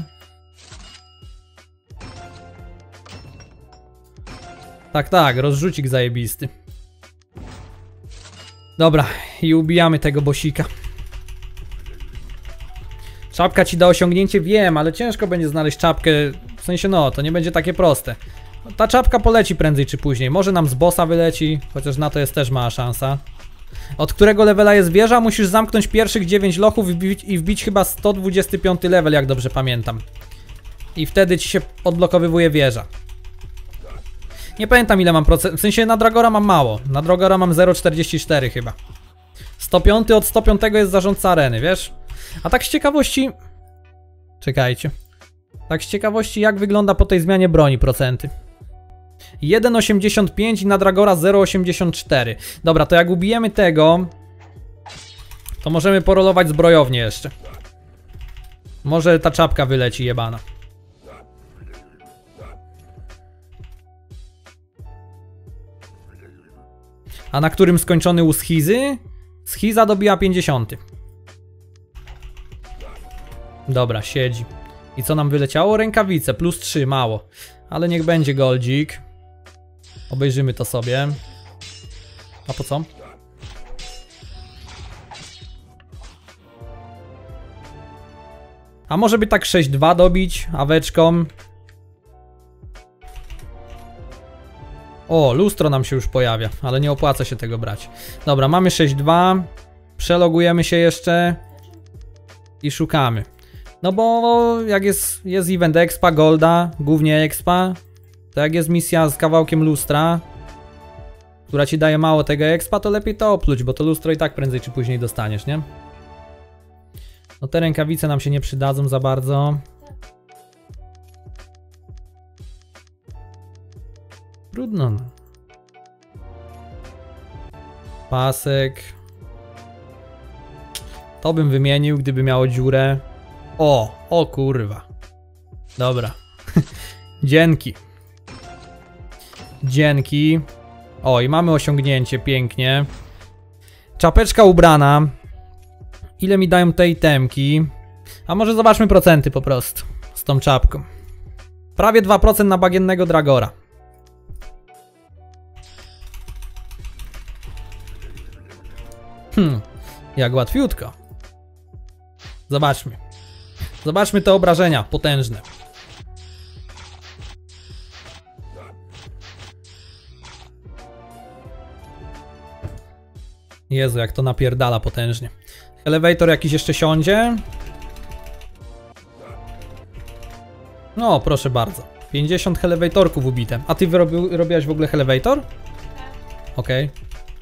Tak, tak, rozrzucik zajebisty. Dobra, i ubijamy tego bosika. Czapka ci da osiągnięcie, wiem, ale ciężko będzie znaleźć czapkę. W sensie no, to nie będzie takie proste. Ta czapka poleci prędzej czy później. Może nam z bossa wyleci, chociaż na to jest też mała szansa. Od którego levela jest wieża? Musisz zamknąć pierwszych dziewięć lochów i wbić, i wbić chyba sto dwudziesty piąty level, jak dobrze pamiętam. I wtedy ci się odblokowywuje wieża. Nie pamiętam ile mam procent, w sensie na Dragora mam mało. Na Dragora mam zero przecinek czterdzieści cztery chyba. sto pięć od sto pięć jest zarządca areny, wiesz? A tak z ciekawości... Czekajcie. Tak z ciekawości jak wygląda po tej zmianie broni procenty. jeden przecinek osiemdziesiąt pięć i na Dragora zero przecinek osiemdziesiąt cztery. Dobra, to jak ubijemy tego, to możemy porolować zbrojownię jeszcze. Może ta czapka wyleci jebana. A na którym skończony u Schizy? Schiza dobija pięćdziesiąty. Dobra, siedzi. I co nam wyleciało? Rękawice, plus trzy, mało. Ale niech będzie goldzik. Obejrzymy to sobie. A po co? A może by tak sześć dwa dobić aweczką? O, lustro nam się już pojawia, ale nie opłaca się tego brać. Dobra, mamy sześć dwa. Przelogujemy się jeszcze. I szukamy. No bo jak jest, jest event expa, golda, głównie expa, to jak jest misja z kawałkiem lustra, która ci daje mało tego expa, to lepiej to opluć, bo to lustro i tak prędzej czy później dostaniesz, nie? No te rękawice nam się nie przydadzą za bardzo. Trudno. No. Pasek. To bym wymienił, gdyby miało dziurę. O, o kurwa. Dobra. Dzięki. Dzięki. O, i mamy osiągnięcie, pięknie. Czapeczka ubrana. Ile mi dają te itemki? A może zobaczmy procenty po prostu z tą czapką. Prawie dwa procent na bagiennego Dragora. Hmm, jak łatwiutko. Zobaczmy. Zobaczmy te obrażenia potężne. Jezu, jak to napierdala potężnie. Elevator jakiś jeszcze siądzie. No, proszę bardzo. pięćdziesiąt elevatorków ubite. A ty wyrobił, robiłaś w ogóle elevator? Okej. Okay.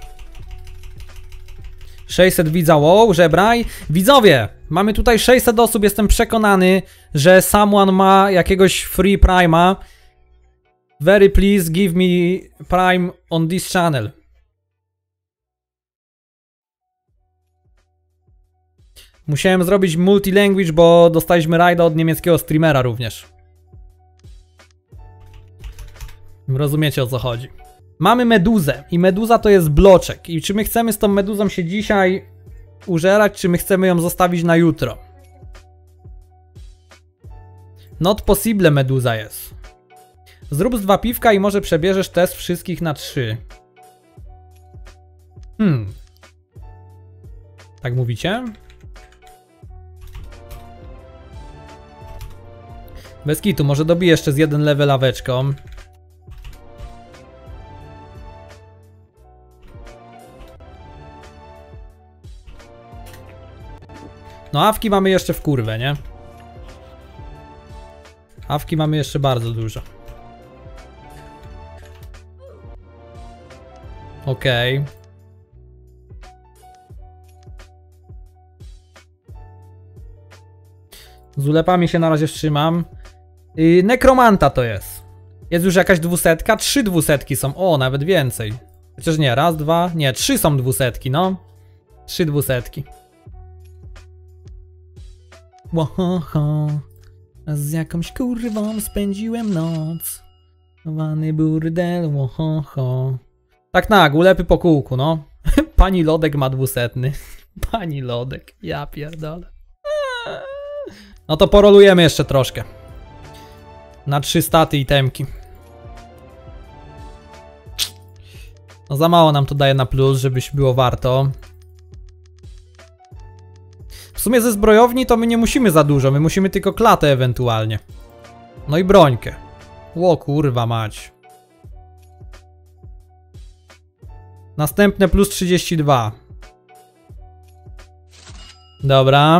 sześćset widza, wow, żebraj. Widzowie, mamy tutaj sześćset osób, jestem przekonany, że someone ma jakiegoś free prima. Very please give me prime on this channel. Musiałem zrobić multilanguage, bo dostaliśmy rajda od niemieckiego streamera również. Rozumiecie, o co chodzi. Mamy meduzę i meduza to jest bloczek. I czy my chcemy z tą meduzą się dzisiaj użerać, czy my chcemy ją zostawić na jutro? Not possible meduza jest. Zrób z dwa piwka i może przebierzesz test wszystkich na trzy. Hmm. Tak mówicie? Bez kitu, może dobiję jeszcze z jeden level aweczką. No awki mamy jeszcze w kurwę, nie? Awki mamy jeszcze bardzo dużo. Okej. Okay. Z ulepami się na razie wstrzymam. Yy, nekromanta to jest. Jest już jakaś dwusetka? Trzy dwusetki są. O, nawet więcej. Chociaż nie, raz, dwa, nie, trzy są dwusetki, no. Trzy dwusetki. Łohoho, z jakąś kurwą spędziłem noc. Wany burdel, łohoho. Tak na, ulepy po kółku, no. Pani Lodek ma dwusetny. Pani Lodek, ja pierdolę. No to porolujemy jeszcze troszkę. Na trzy staty i temki. No za mało nam to daje na plus, żebyś było warto. W sumie ze zbrojowni to my nie musimy za dużo, my musimy tylko klatę ewentualnie. No i brońkę. Ło kurwa mać. Następne plus trzydzieści dwa. Dobra.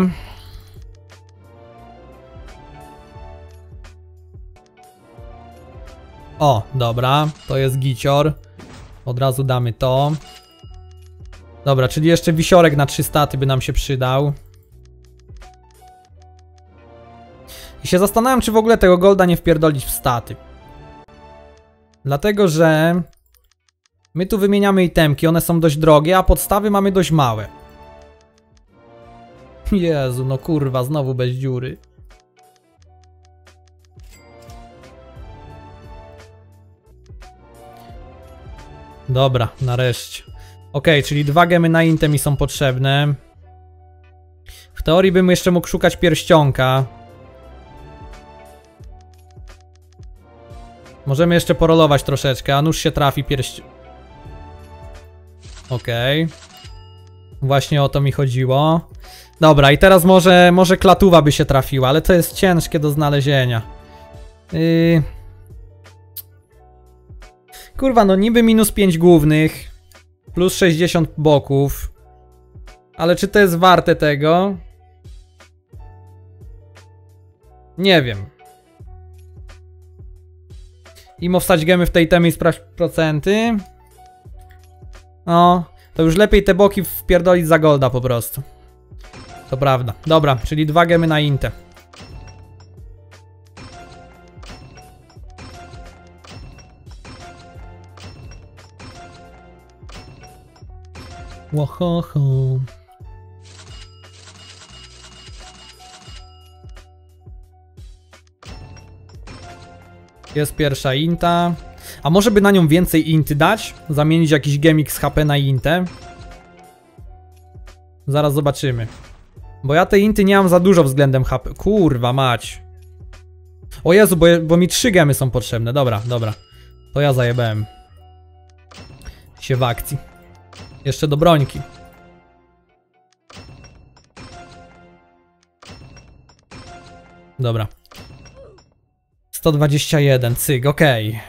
O, dobra, to jest gicior. Od razu damy to. Dobra, czyli jeszcze wisiorek na trzy staty by nam się przydał. I się zastanawiam, czy w ogóle tego golda nie wpierdolić w staty. Dlatego, że my tu wymieniamy itemki, one są dość drogie, a podstawy mamy dość małe. Jezu, no kurwa, znowu bez dziury. Dobra, nareszcie. Ok, czyli dwa gemy na inte mi są potrzebne. W teorii bym jeszcze mógł szukać pierścionka. Możemy jeszcze porolować troszeczkę, a nóż się trafi pierści... Okej. Właśnie o to mi chodziło. Dobra, i teraz może, może klatuwa by się trafiła, ale to jest ciężkie do znalezienia. Yy... Kurwa, no niby minus pięć głównych, plus sześćdziesiąt boków. Ale czy to jest warte tego? Nie wiem. Imo wstać gemy w tej temie i sprawdź procenty. No, to już lepiej te boki wpierdolić za golda po prostu. To prawda. Dobra, czyli dwa gemy na inte. Łohoho. Jest pierwsza inta. A może by na nią więcej inty dać? Zamienić jakiś gemik z H P na intę? Zaraz zobaczymy. Bo ja tej inty nie mam za dużo względem H P. Kurwa mać. O Jezu, bo, bo mi trzy gemy są potrzebne. Dobra, dobra. To ja zajebałem się w akcji. Jeszcze do brońki. Dobra. sto dwadzieścia jeden, cyk, okej. Okay.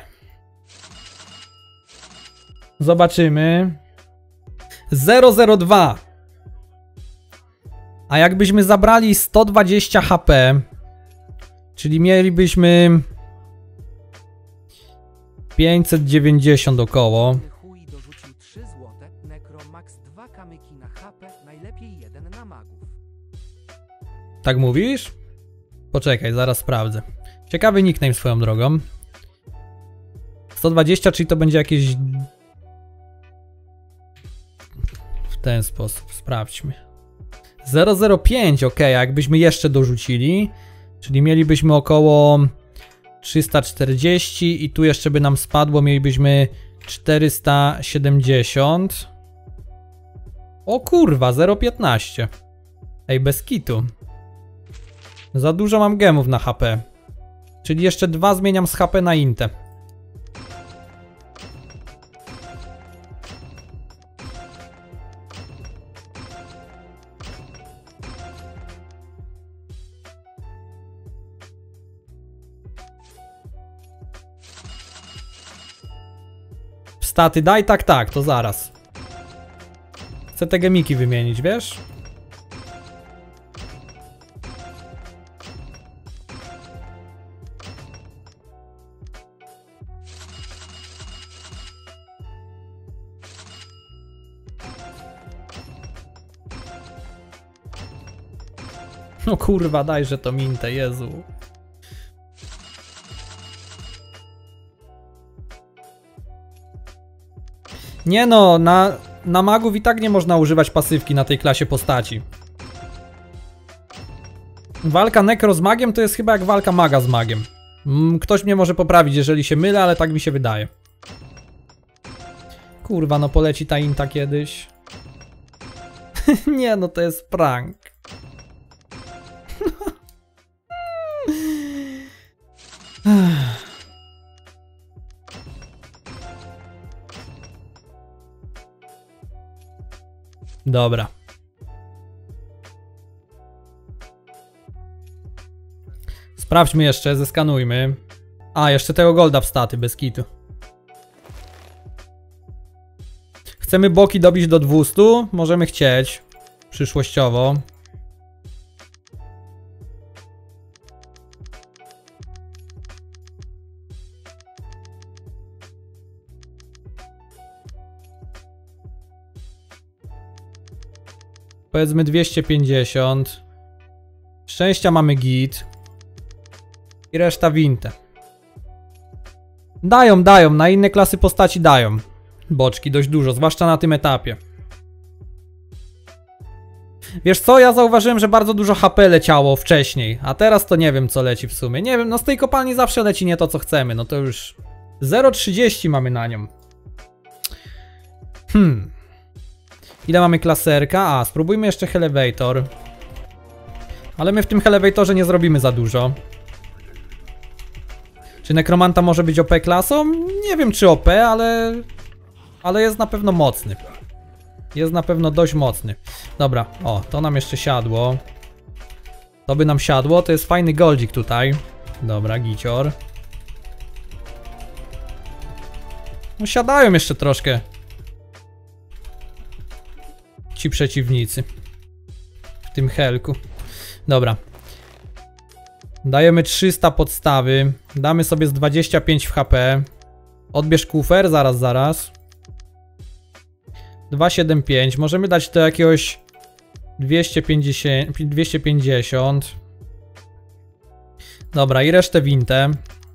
Zobaczymy. zero zero dwa. A jakbyśmy zabrali sto dwadzieścia H P, czyli mielibyśmy pięćset dziewięćdziesiąt około. Chuj dorzucił trzy złote, Necro max dwa kamyki na H P, najlepiej jeden na magów. Tak mówisz? Poczekaj, zaraz sprawdzę. Ciekawy nickname swoją drogą. sto dwadzieścia, czyli to będzie jakieś... W ten sposób, sprawdźmy. zero zero pięć, ok, a jakbyśmy jeszcze dorzucili, czyli mielibyśmy około trzysta czterdzieści i tu jeszcze by nam spadło, mielibyśmy czterysta siedemdziesiąt. O kurwa, zero piętnaście. Ej, bez kitu. Za dużo mam gemów na H P. Czyli jeszcze dwa zmieniam z H P na intę. Staty daj, tak, tak, to zaraz. Chcę te gemiki wymienić, wiesz? No kurwa, dajże to mintę, Jezu. Nie no, na, na magów i tak nie można używać pasywki na tej klasie postaci. Walka Necro z magiem to jest chyba jak walka maga z magiem. Ktoś mnie może poprawić, jeżeli się mylę, ale tak mi się wydaje. Kurwa, no poleci ta inta kiedyś. Nie no, to jest prank. Dobra. Sprawdźmy jeszcze, zeskanujmy. A, jeszcze tego golda w staty, bez kitu. Chcemy boki dobić do dwustu? Możemy chcieć. Przyszłościowo. Powiedzmy dwieście pięćdziesiąt. Szczęścia mamy git. I reszta wintę. Dają, dają. Na inne klasy postaci dają. Boczki dość dużo, zwłaszcza na tym etapie. Wiesz co, ja zauważyłem, że bardzo dużo H P leciało wcześniej. A teraz to nie wiem co leci w sumie. Nie wiem, no z tej kopalni zawsze leci nie to co chcemy. No to już zero trzydzieści mamy na nią. Hmm. Ile mamy klaserka? A, spróbujmy jeszcze Elevator. Ale my w tym Elevatorze nie zrobimy za dużo. Czy Nekromanta może być O P klasą? Nie wiem czy O P, ale... Ale jest na pewno mocny. Jest na pewno dość mocny. Dobra, o, to nam jeszcze siadło. To by nam siadło, to jest fajny goldzik tutaj. Dobra, gicior. No siadają jeszcze troszkę ci przeciwnicy w tym helku. Dobra. Dajemy trzysta podstawy. Damy sobie z dwadzieścia pięć w H P. Odbierz kufer, zaraz, zaraz. dwieście siedemdziesiąt pięć. Możemy dać do jakiegoś dwieście pięćdziesiąt. dwieście pięćdziesiąt. Dobra, i resztę wintę.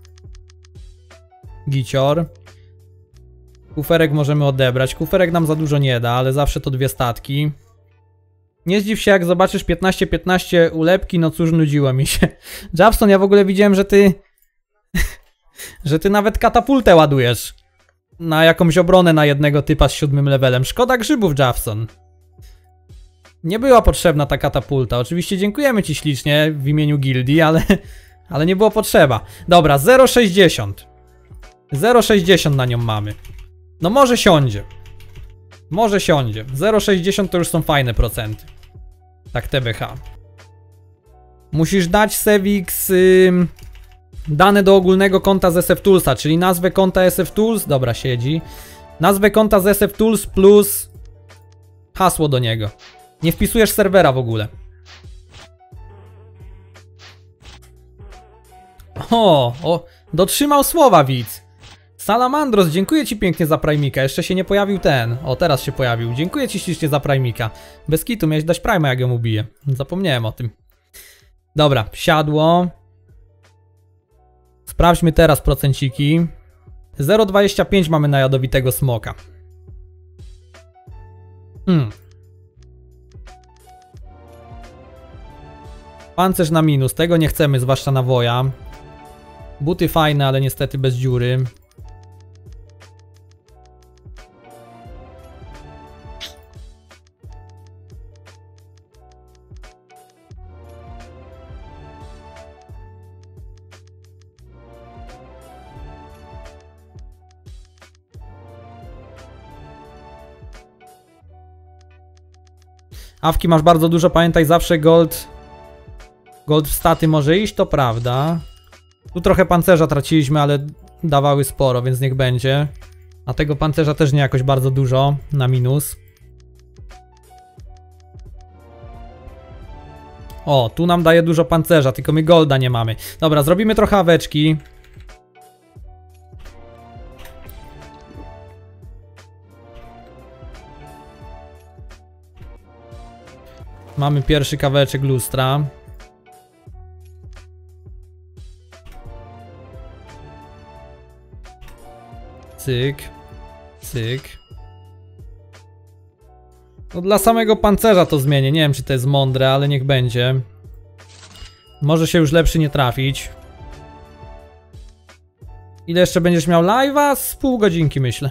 Gicior. Kuferek możemy odebrać. Kuferek nam za dużo nie da, ale zawsze to dwie statki. Nie zdziw się, jak zobaczysz piętnaście piętnaście ulepki, no cóż, nudziło mi się. Japson, ja w ogóle widziałem, że ty... że ty nawet katapultę ładujesz na jakąś obronę na jednego typa z siódmym levelem. Szkoda grzybów, Japson. Nie była potrzebna ta katapulta. Oczywiście dziękujemy ci ślicznie w imieniu gildii, ale, ale nie było potrzeba. Dobra, zero przecinek sześćdziesiąt. zero przecinek sześćdziesiąt na nią mamy. No może siądzie. Może siądzie. zero przecinek sześćdziesiąt to już są fajne procenty. Tak T B H. Musisz dać Sevix yy, dane do ogólnego konta z S F Toolsa, czyli nazwę konta S F Tools. Dobra, siedzi. Nazwę konta z S F Tools plus hasło do niego. Nie wpisujesz serwera w ogóle. O, o, dotrzymał słowa, widz. Salamandros, dziękuję ci pięknie za Primika. Jeszcze się nie pojawił ten. O, teraz się pojawił. Dziękuję ci ślicznie za Primika. Bez kitu, miałeś dać Prima, jak ją ubiję. Zapomniałem o tym. Dobra, siadło. Sprawdźmy teraz procenciki. zero przecinek dwadzieścia pięć mamy na jadowitego smoka. Hmm. Pancerz na minus, tego nie chcemy, zwłaszcza na woja. Buty fajne, ale niestety bez dziury. Awki masz bardzo dużo, pamiętaj zawsze gold. Gold w staty może iść, to prawda. Tu trochę pancerza traciliśmy, ale dawały sporo, więc niech będzie. A tego pancerza też nie jakoś bardzo dużo, na minus. O, tu nam daje dużo pancerza, tylko my golda nie mamy. Dobra, zrobimy trochę aweczki. Mamy pierwszy kawałeczek lustra. Cyk. Cyk. No dla samego pancerza to zmienię. Nie wiem, czy to jest mądre, ale niech będzie. Może się już lepszy nie trafić. Ile jeszcze będziesz miał live'a? Z pół godzinki, myślę.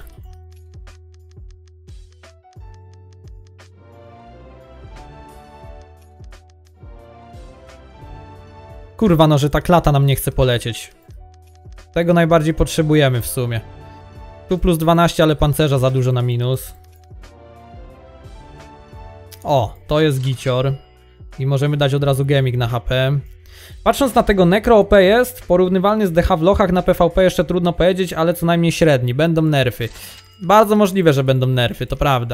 Kurwa, no, że ta klata nam nie chce polecieć. Tego najbardziej potrzebujemy w sumie. Tu plus dwanaście, ale pancerza za dużo na minus. O, to jest gicior. I możemy dać od razu gemik na H P. Patrząc na tego Necro O P jest porównywalny z D H w lochach, na P V P jeszcze trudno powiedzieć, ale co najmniej średni. Będą nerfy. Bardzo możliwe, że będą nerfy, to prawda.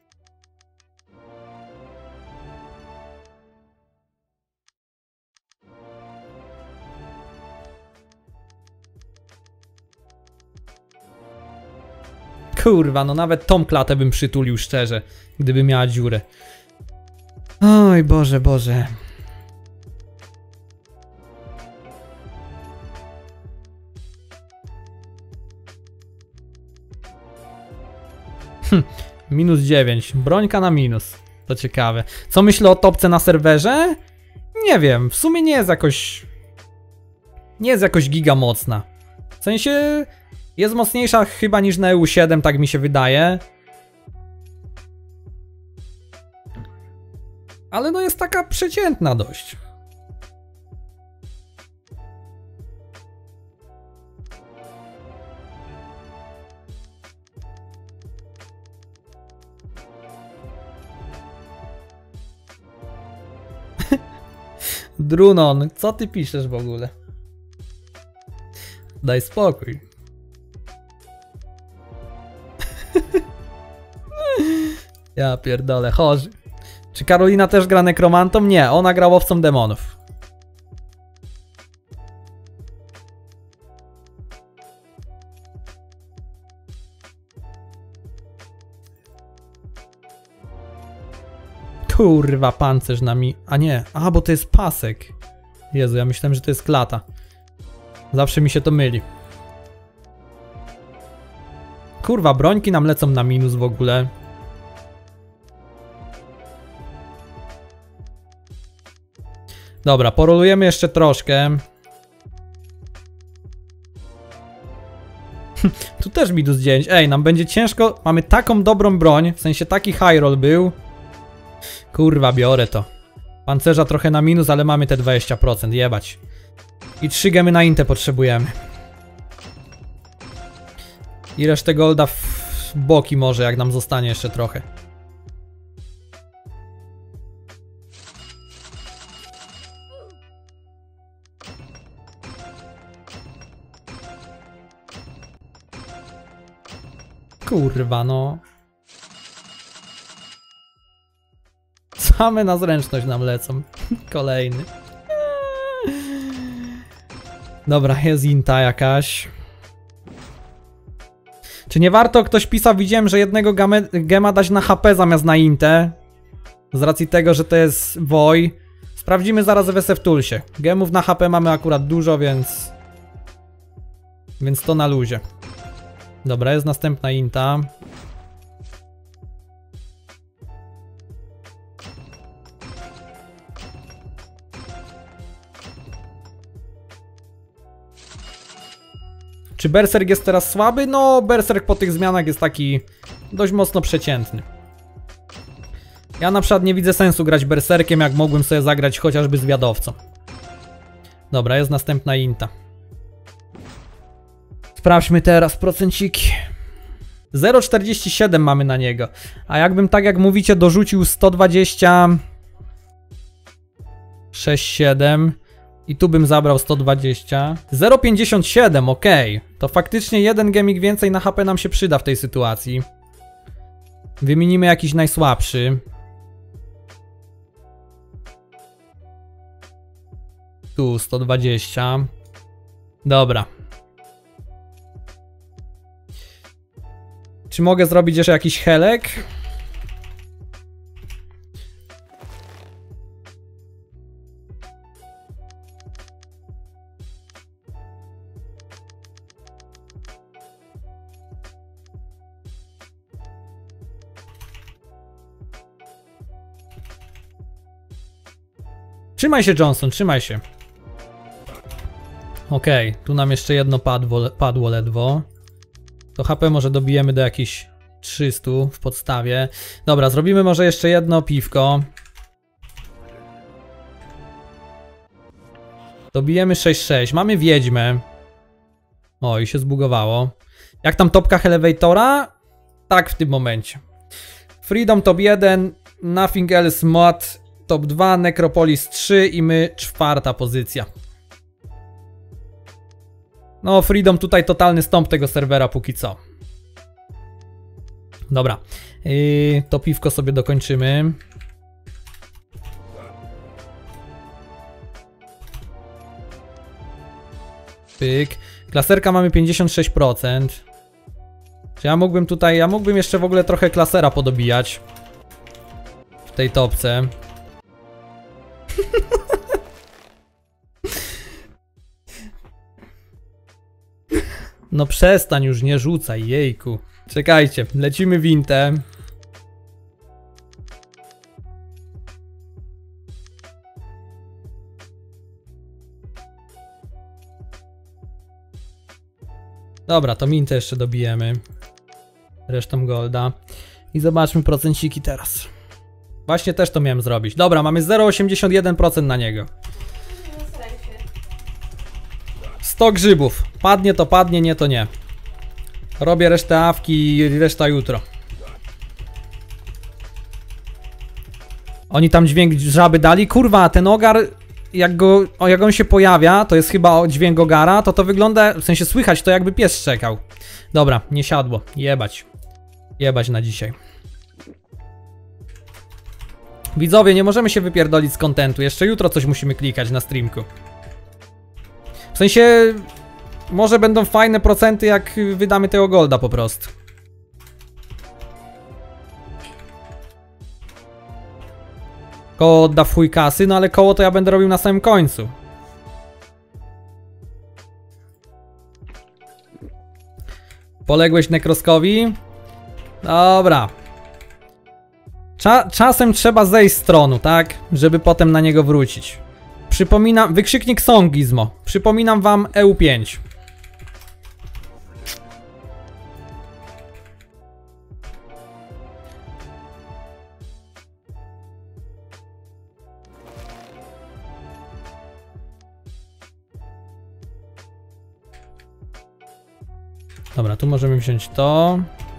Kurwa, no nawet tą klatę bym przytulił szczerze, gdyby miała dziurę. Oj, Boże, Boże. Hm, minus dziewięć. Brońka na minus. To ciekawe. Co myślę o topce na serwerze? Nie wiem, w sumie nie jest jakoś... Nie jest jakoś giga mocna. W sensie... Jest mocniejsza chyba niż na E U siedem, tak mi się wydaje. Ale no jest taka przeciętna dość. Drunon, co ty piszesz w ogóle? Daj spokój. Ja pierdolę, chorzy. Czy Karolina też gra nekromantą? Nie, ona gra łowcą demonów. Kurwa, pancerz na mi... A nie, a bo to jest pasek. Jezu, ja myślałem, że to jest klata. Zawsze mi się to myli. Kurwa, brońki nam lecą na minus w ogóle. Dobra, porolujemy jeszcze troszkę. Tu też minus dziewięć. Ej, nam będzie ciężko. Mamy taką dobrą broń, w sensie taki high roll był. Kurwa, biorę to. Pancerza trochę na minus, ale mamy te dwadzieścia procent, jebać. I trzy gemy na intę potrzebujemy. I resztę golda w boki może, jak nam zostanie jeszcze trochę. Kurwa, no. Same na zręczność nam lecą. Kolejny. Dobra, jest inta jakaś. Czy nie warto? Ktoś pisał, widziałem, że jednego game, gema dać na H P zamiast na intę. Z racji tego, że to jest woj. Sprawdzimy zaraz w S F Toolsie. Gemów na H P mamy akurat dużo, więc... Więc to na luzie. Dobra, jest następna inta. Czy Berserk jest teraz słaby? No, Berserk po tych zmianach jest taki dość mocno przeciętny. Ja na przykład nie widzę sensu grać Berserkiem, jak mogłem sobie zagrać chociażby zwiadowcą. Dobra, jest następna inta. Sprawdźmy teraz procenciki. zero przecinek czterdzieści siedem mamy na niego. A jakbym, tak jak mówicie, dorzucił sto dwadzieścia sześć siedem i tu bym zabrał sto dwadzieścia. zero przecinek pięćdziesiąt siedem, ok. To faktycznie jeden gemik więcej na H P nam się przyda w tej sytuacji. Wymienimy jakiś najsłabszy. Tu sto dwadzieścia. Dobra. Czy mogę zrobić jeszcze jakiś helek? Trzymaj się, Johnson, trzymaj się. Okej, okay, tu nam jeszcze jedno padło, padło ledwo. To H P może dobijemy do jakichś trzysta w podstawie. Dobra, zrobimy może jeszcze jedno piwko. Dobijemy sześć sześć. Mamy wiedźmę. O, i się zbugowało. Jak tam topka Elevatora? Tak, w tym momencie. Freedom top jeden, Nothing Else Mod top dwa, Necropolis trzy i my czwarta pozycja. No, Freedom tutaj totalny stąp tego serwera póki co. Dobra, yy, to piwko sobie dokończymy. Pyk. Klaserka mamy pięćdziesiąt sześć procent. Czy ja mógłbym tutaj, ja mógłbym jeszcze w ogóle trochę klasera podobijać w tej topce. No przestań już, nie rzucaj, jejku. Czekajcie, lecimy wintę. Dobra, to mintę jeszcze dobijemy. Resztą golda. I zobaczmy procenciki teraz. Właśnie też to miałem zrobić. Dobra, mamy zero przecinek osiemdziesiąt jeden procent na niego. sto grzybów. Padnie to padnie, nie to nie. Robię resztę awki i reszta jutro. Oni tam dźwięk żaby dali. Kurwa, ten ogar, jak, go, o, jak on się pojawia, to jest chyba dźwięk ogara, to to wygląda, w sensie słychać to, jakby pies szczekał. Dobra, nie siadło. Jebać. Jebać na dzisiaj. Widzowie, nie możemy się wypierdolić z kontentu. Jeszcze jutro coś musimy klikać na streamku. W sensie, może będą fajne procenty, jak wydamy tego golda po prostu. Koło odda w chuj kasy, no ale koło to ja będę robił na samym końcu. Poległeś nekroskowi? Dobra. Cza czasem trzeba zejść z tronu, tak? Żeby potem na niego wrócić. Przypominam, wykrzyknik Song Gizmo. Przypominam wam E U pięć. Dobra, tu możemy wziąć to.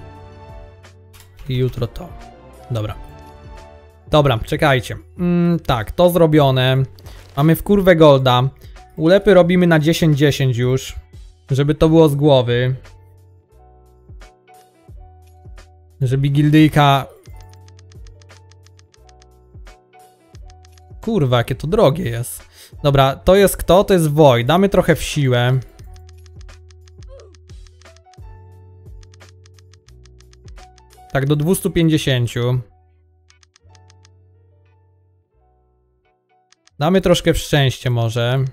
I jutro to. Dobra. Dobra, czekajcie. Mm, tak, to zrobione. Mamy w kurwę golda. Ulepy robimy na dziesięć dziesięć już. Żeby to było z głowy. Żeby gildyjka... Kurwa, jakie to drogie jest. Dobra, to jest kto? To jest Woj. Damy trochę w siłę. Tak, do dwustu pięćdziesięciu. Damy troszkę w szczęście może.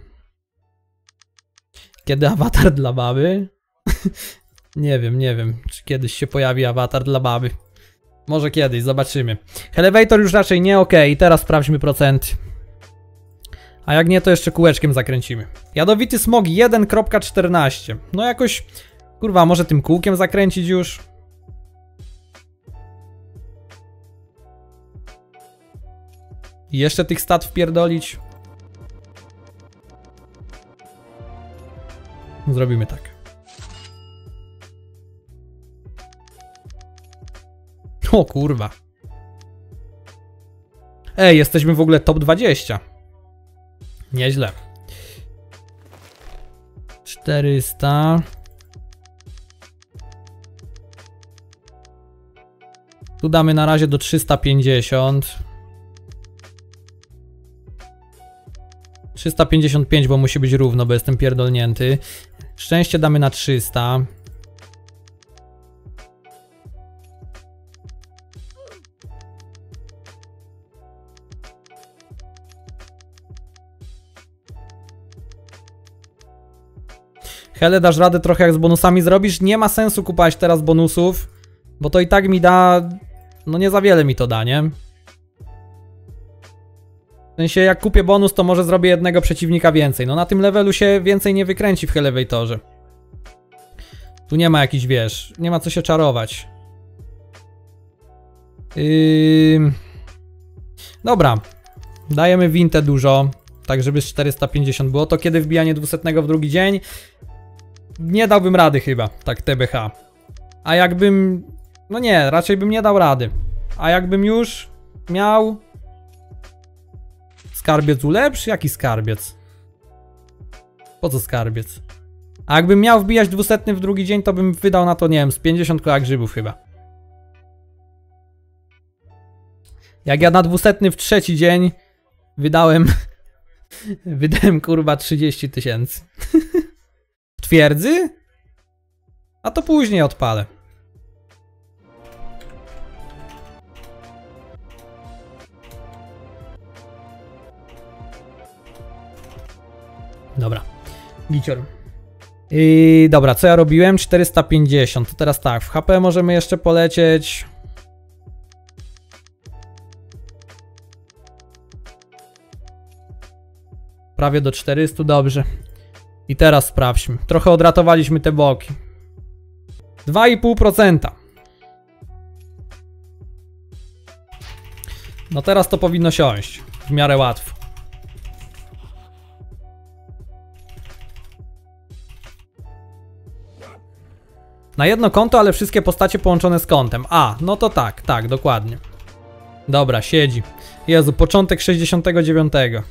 Kiedy awatar dla baby? Nie wiem, nie wiem, czy kiedyś się pojawi awatar dla baby. Może kiedyś, zobaczymy. Elevator już raczej nie, ok. I teraz sprawdźmy procent. A jak nie, to jeszcze kółeczkiem zakręcimy. Jadowity smog jeden kropka czternaście. No jakoś, kurwa, może tym kółkiem zakręcić już? I jeszcze tych stat wpierdolić? Zrobimy tak. O kurwa. Ej, jesteśmy w ogóle top dwadzieścia. Nieźle. czterysta. Tu damy na razie do trzysta pięćdziesiąt. trzysta pięćdziesiąt pięć, bo musi być równo, bo jestem pierdolnięty. Szczęście damy na trzysta. Hele, dasz radę trochę jak z bonusami zrobisz? Nie ma sensu kupować teraz bonusów, bo to i tak mi da... No nie za wiele mi to da, nie? W sensie jak kupię bonus, to może zrobię jednego przeciwnika więcej. No na tym levelu się więcej nie wykręci w Elevatorze. Tu nie ma jakichś, wiesz, nie ma co się czarować. Yy... Dobra. Dajemy wintę dużo, tak żeby z czterysta pięćdziesiąt było. To kiedy wbijanie dwusetnego w drugi dzień? Nie dałbym rady chyba, tak T B H. A jakbym... No nie, raczej bym nie dał rady. A jakbym już miał... Skarbiec ulepsz? Jaki skarbiec? Po co skarbiec? A jakbym miał wbijać dwusetny w drugi dzień, to bym wydał na to, nie wiem, z pięćdziesiąt koła grzybów chyba. Jak ja na dwusetny w trzeci dzień wydałem... wydałem kurwa trzydzieści tysięcy. W twierdzy? A to później odpalę. Dobra. Gicior. I dobra, co ja robiłem? czterysta pięćdziesiąt. To teraz tak, w H P możemy jeszcze polecieć. Prawie do czterystu, dobrze. I teraz sprawdźmy. Trochę odratowaliśmy te boki. dwa i pół procent. No teraz to powinno siąść. W miarę łatwo. Na jedno konto, ale wszystkie postacie połączone z kontem. A, no to tak, tak, dokładnie. Dobra, siedzi. Jezu, początek sześćdziesiątego dziewiątego.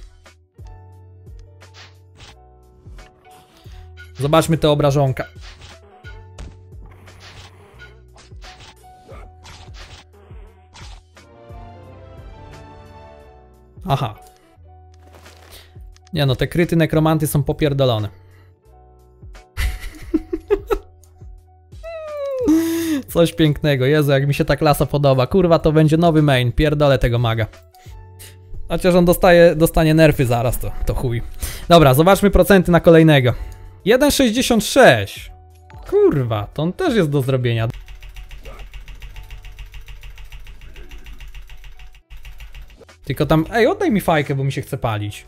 Zobaczmy te obrażonka. Aha. Nie no, te kryty nekromanty są popierdolone. Coś pięknego. Jezu, jak mi się ta klasa podoba. Kurwa, to będzie nowy main. Pierdolę tego maga. Chociaż on dostaje, dostanie nerfy zaraz, to, to chuj. Dobra, zobaczmy procenty na kolejnego. jeden sześćdziesiąt sześć. Kurwa, to on też jest do zrobienia. Tylko tam... Ej, oddaj mi fajkę, bo mi się chce palić.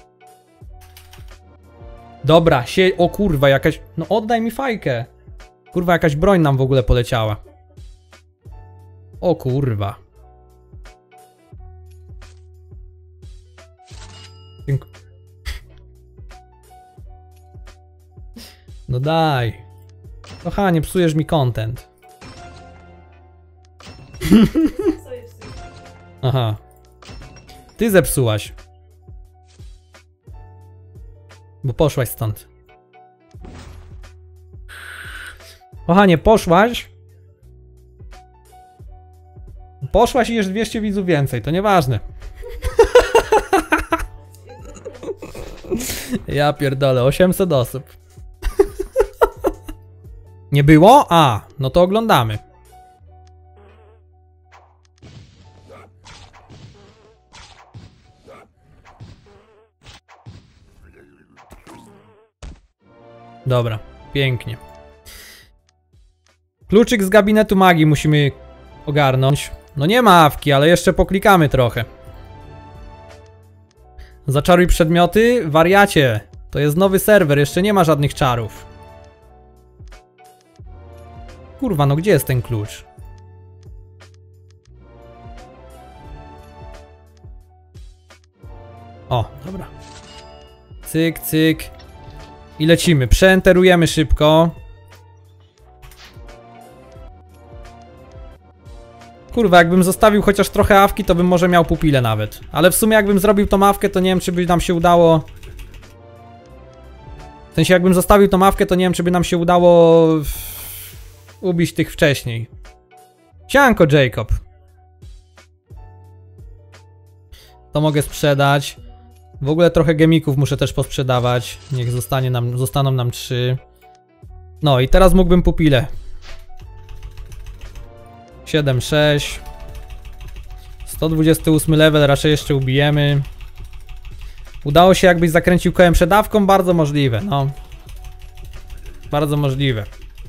Dobra, się... O kurwa, jakaś... No oddaj mi fajkę. Kurwa, jakaś broń nam w ogóle poleciała. O kurwa. Kochanie, psujesz mi content. Aha. Ty zepsułaś. Bo poszłaś stąd. Kochanie, poszłaś. Poszłaś i jest dwieście widzów więcej, to nieważne. Ja pierdolę, osiemset osób. Nie było? A, no to oglądamy. Dobra, pięknie. Kluczyk z gabinetu magii musimy ogarnąć. No nie ma awki, ale jeszcze poklikamy trochę. Zaczaruj przedmioty? Wariacie. To jest nowy serwer, jeszcze nie ma żadnych czarów. Kurwa, no gdzie jest ten klucz? O, dobra. Cyk, cyk. I lecimy. Przeenterujemy szybko. Kurwa, jakbym zostawił chociaż trochę awki, to bym może miał pupilę nawet. Ale w sumie jakbym zrobił tą awkę, to nie wiem, czy by nam się udało... W sensie, jakbym zostawił tą awkę, to nie wiem, czy by nam się udało... ubić tych wcześniej. Sianko, Jacob. To mogę sprzedać. W ogóle trochę gemików muszę też posprzedawać. Niech zostanie nam, zostaną nam trzy. No i teraz mógłbym pupilę. siedem sześć. sto dwudziesty ósmy level, raczej jeszcze ubijemy. Udało się, jakbyś zakręcił kołem przed dawką? Bardzo możliwe, no. Bardzo możliwe.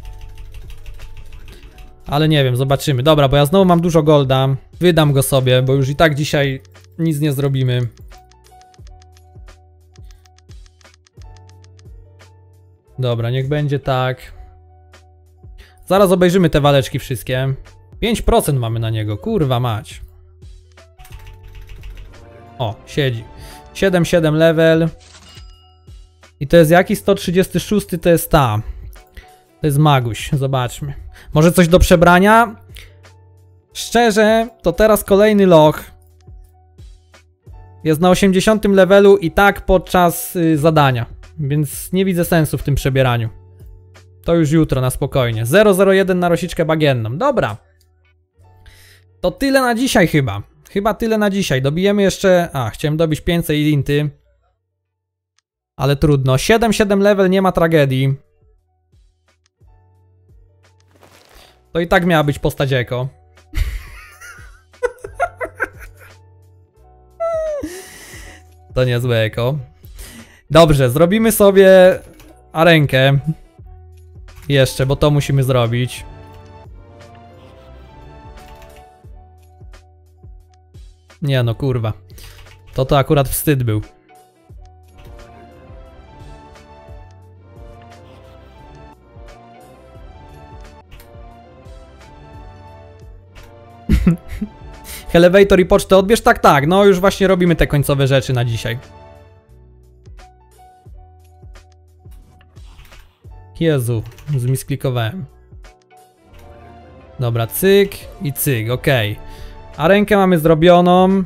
Ale nie wiem, zobaczymy. Dobra, bo ja znowu mam dużo golda. Wydam go sobie, bo już i tak dzisiaj nic nie zrobimy. Dobra, niech będzie tak. Zaraz obejrzymy te waleczki wszystkie. pięć procent mamy na niego, kurwa mać. O, siedzi. siedem siedem level. I to jest jaki? sto trzydziesty szósty to jest ta. To jest Maguś, zobaczmy. Może coś do przebrania? Szczerze, to teraz kolejny loch. Jest na osiemdziesiątym levelu i tak podczas y, zadania. Więc nie widzę sensu w tym przebieraniu. To już jutro na spokojnie. zero zero jeden na rosiczkę bagienną. Dobra. To tyle na dzisiaj chyba. Chyba tyle na dzisiaj. Dobijemy jeszcze... A, chciałem dobić pięćset inty. Ale trudno. siedem siedem level, nie ma tragedii. To i tak miała być postać eko. To niezłe eko. Dobrze, zrobimy sobie arenkę. Jeszcze, bo to musimy zrobić. Nie no, kurwa. To to akurat wstyd był. Elevator i pocztę odbierz? Tak, tak. No już właśnie robimy te końcowe rzeczy na dzisiaj. Jezu, zmisklikowałem. Dobra, cyk i cyk, okej. Okay. A rękę mamy zrobioną.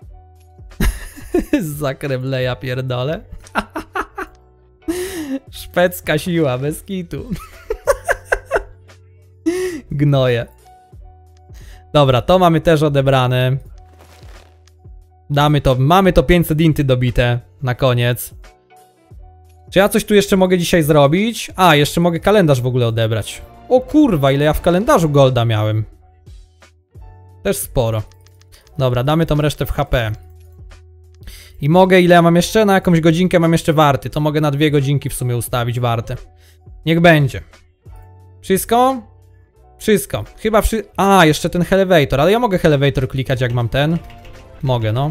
Zakrewleja pierdolę. Szwedzka siła, bez kitu. Gnoje. Dobra, to mamy też odebrane. Damy to, mamy to pięćset inty dobite na koniec. Czy ja coś tu jeszcze mogę dzisiaj zrobić? A, jeszcze mogę kalendarz w ogóle odebrać. O kurwa, ile ja w kalendarzu golda miałem. Też sporo. Dobra, damy tą resztę w H P. I mogę, ile ja mam jeszcze? Na jakąś godzinkę mam jeszcze warty. To mogę na dwie godzinki w sumie ustawić warte. Niech będzie. Wszystko? Wszystko. Chyba wszy... A, jeszcze ten elevator, ale ja mogę elevator klikać jak mam ten. Mogę, no.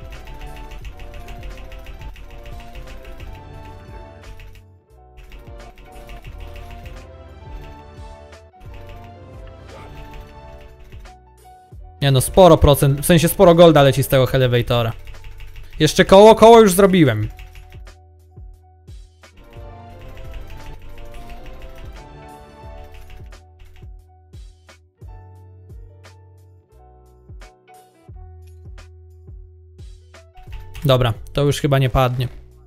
Nie no, sporo procent, w sensie sporo golda leci z tego elevatora. Jeszcze koło, koło już zrobiłem. Dobra, to już chyba nie padnie.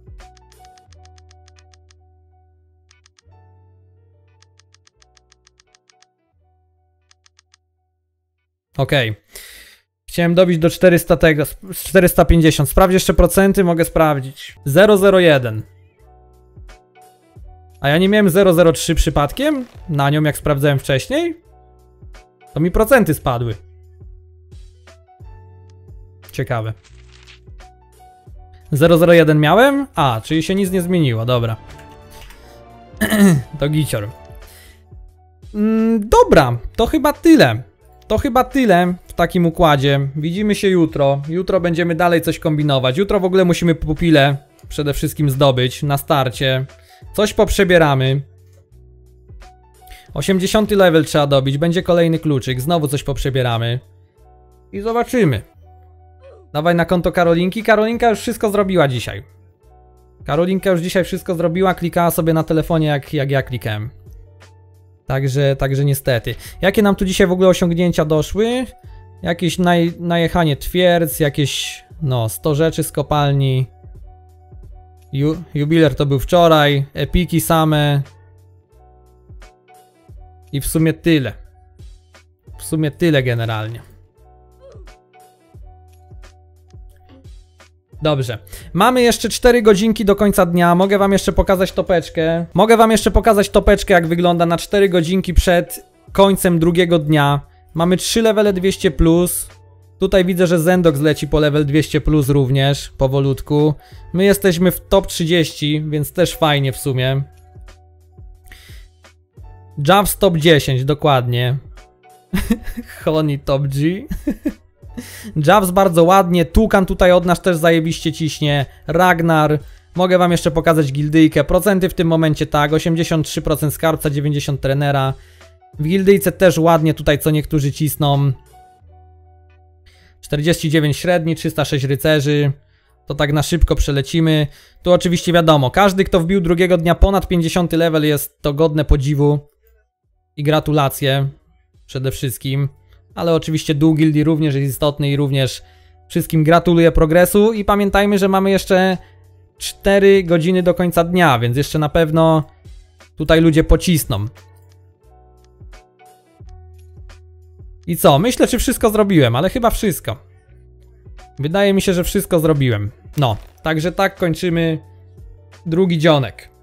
Okej. Okay. Chciałem dobić do czterysta tego, czterysta pięćdziesiąt. Sprawdź jeszcze procenty, mogę sprawdzić. zero zero jeden. A ja nie miałem zero zero trzy przypadkiem? Na nią jak sprawdzałem wcześniej? To mi procenty spadły. Ciekawe. zero zero jeden miałem? A, czyli się nic nie zmieniło, dobra. To gicior. Mm, dobra, to chyba tyle. To chyba tyle w takim układzie. Widzimy się jutro. Jutro będziemy dalej coś kombinować. Jutro w ogóle musimy pupile przede wszystkim zdobyć na starcie. Coś poprzebieramy. osiemdziesiąty level trzeba dobić. Będzie kolejny kluczyk. Znowu coś poprzebieramy. I zobaczymy. Dawaj na konto Karolinki. Karolinka już wszystko zrobiła dzisiaj. Karolinka już dzisiaj wszystko zrobiła. Klikała sobie na telefonie jak, jak ja klikałem. Także, także niestety. Jakie nam tu dzisiaj w ogóle osiągnięcia doszły? Jakieś naj, najechanie twierdz, jakieś no sto rzeczy z kopalni. Ju, jubiler to był wczoraj, epiki same. I w sumie tyle. W sumie tyle generalnie. Dobrze. Mamy jeszcze cztery godzinki do końca dnia. Mogę wam jeszcze pokazać topeczkę. Mogę wam jeszcze pokazać topeczkę, jak wygląda na cztery godzinki przed końcem drugiego dnia. Mamy trzy levele dwieście plus. Tutaj widzę, że Zendox leci po level dwieście plus również, powolutku. My jesteśmy w top trzydzieści, więc też fajnie w sumie. Javs top dziesięć, dokładnie. Honey top G. Javs bardzo ładnie, Tukan tutaj od nas też zajebiście ciśnie, Ragnar, mogę wam jeszcze pokazać gildyjkę, procenty w tym momencie tak, osiemdziesiąt trzy procent skarbca, dziewięćdziesiąt trenera, w gildyjce też ładnie tutaj co niektórzy cisną, czterdzieści dziewięć średni, trzysta sześć rycerzy, to tak na szybko przelecimy, tu oczywiście wiadomo, każdy kto wbił drugiego dnia ponad pięćdziesiąty level jest to godne podziwu i gratulacje przede wszystkim. Ale oczywiście dół gildii również jest istotny i również wszystkim gratuluję progresu i pamiętajmy, że mamy jeszcze cztery godziny do końca dnia, więc jeszcze na pewno tutaj ludzie pocisną. I co? Myślę, czy wszystko zrobiłem, ale chyba wszystko. Wydaje mi się, że wszystko zrobiłem. No, także tak kończymy drugi dzionek.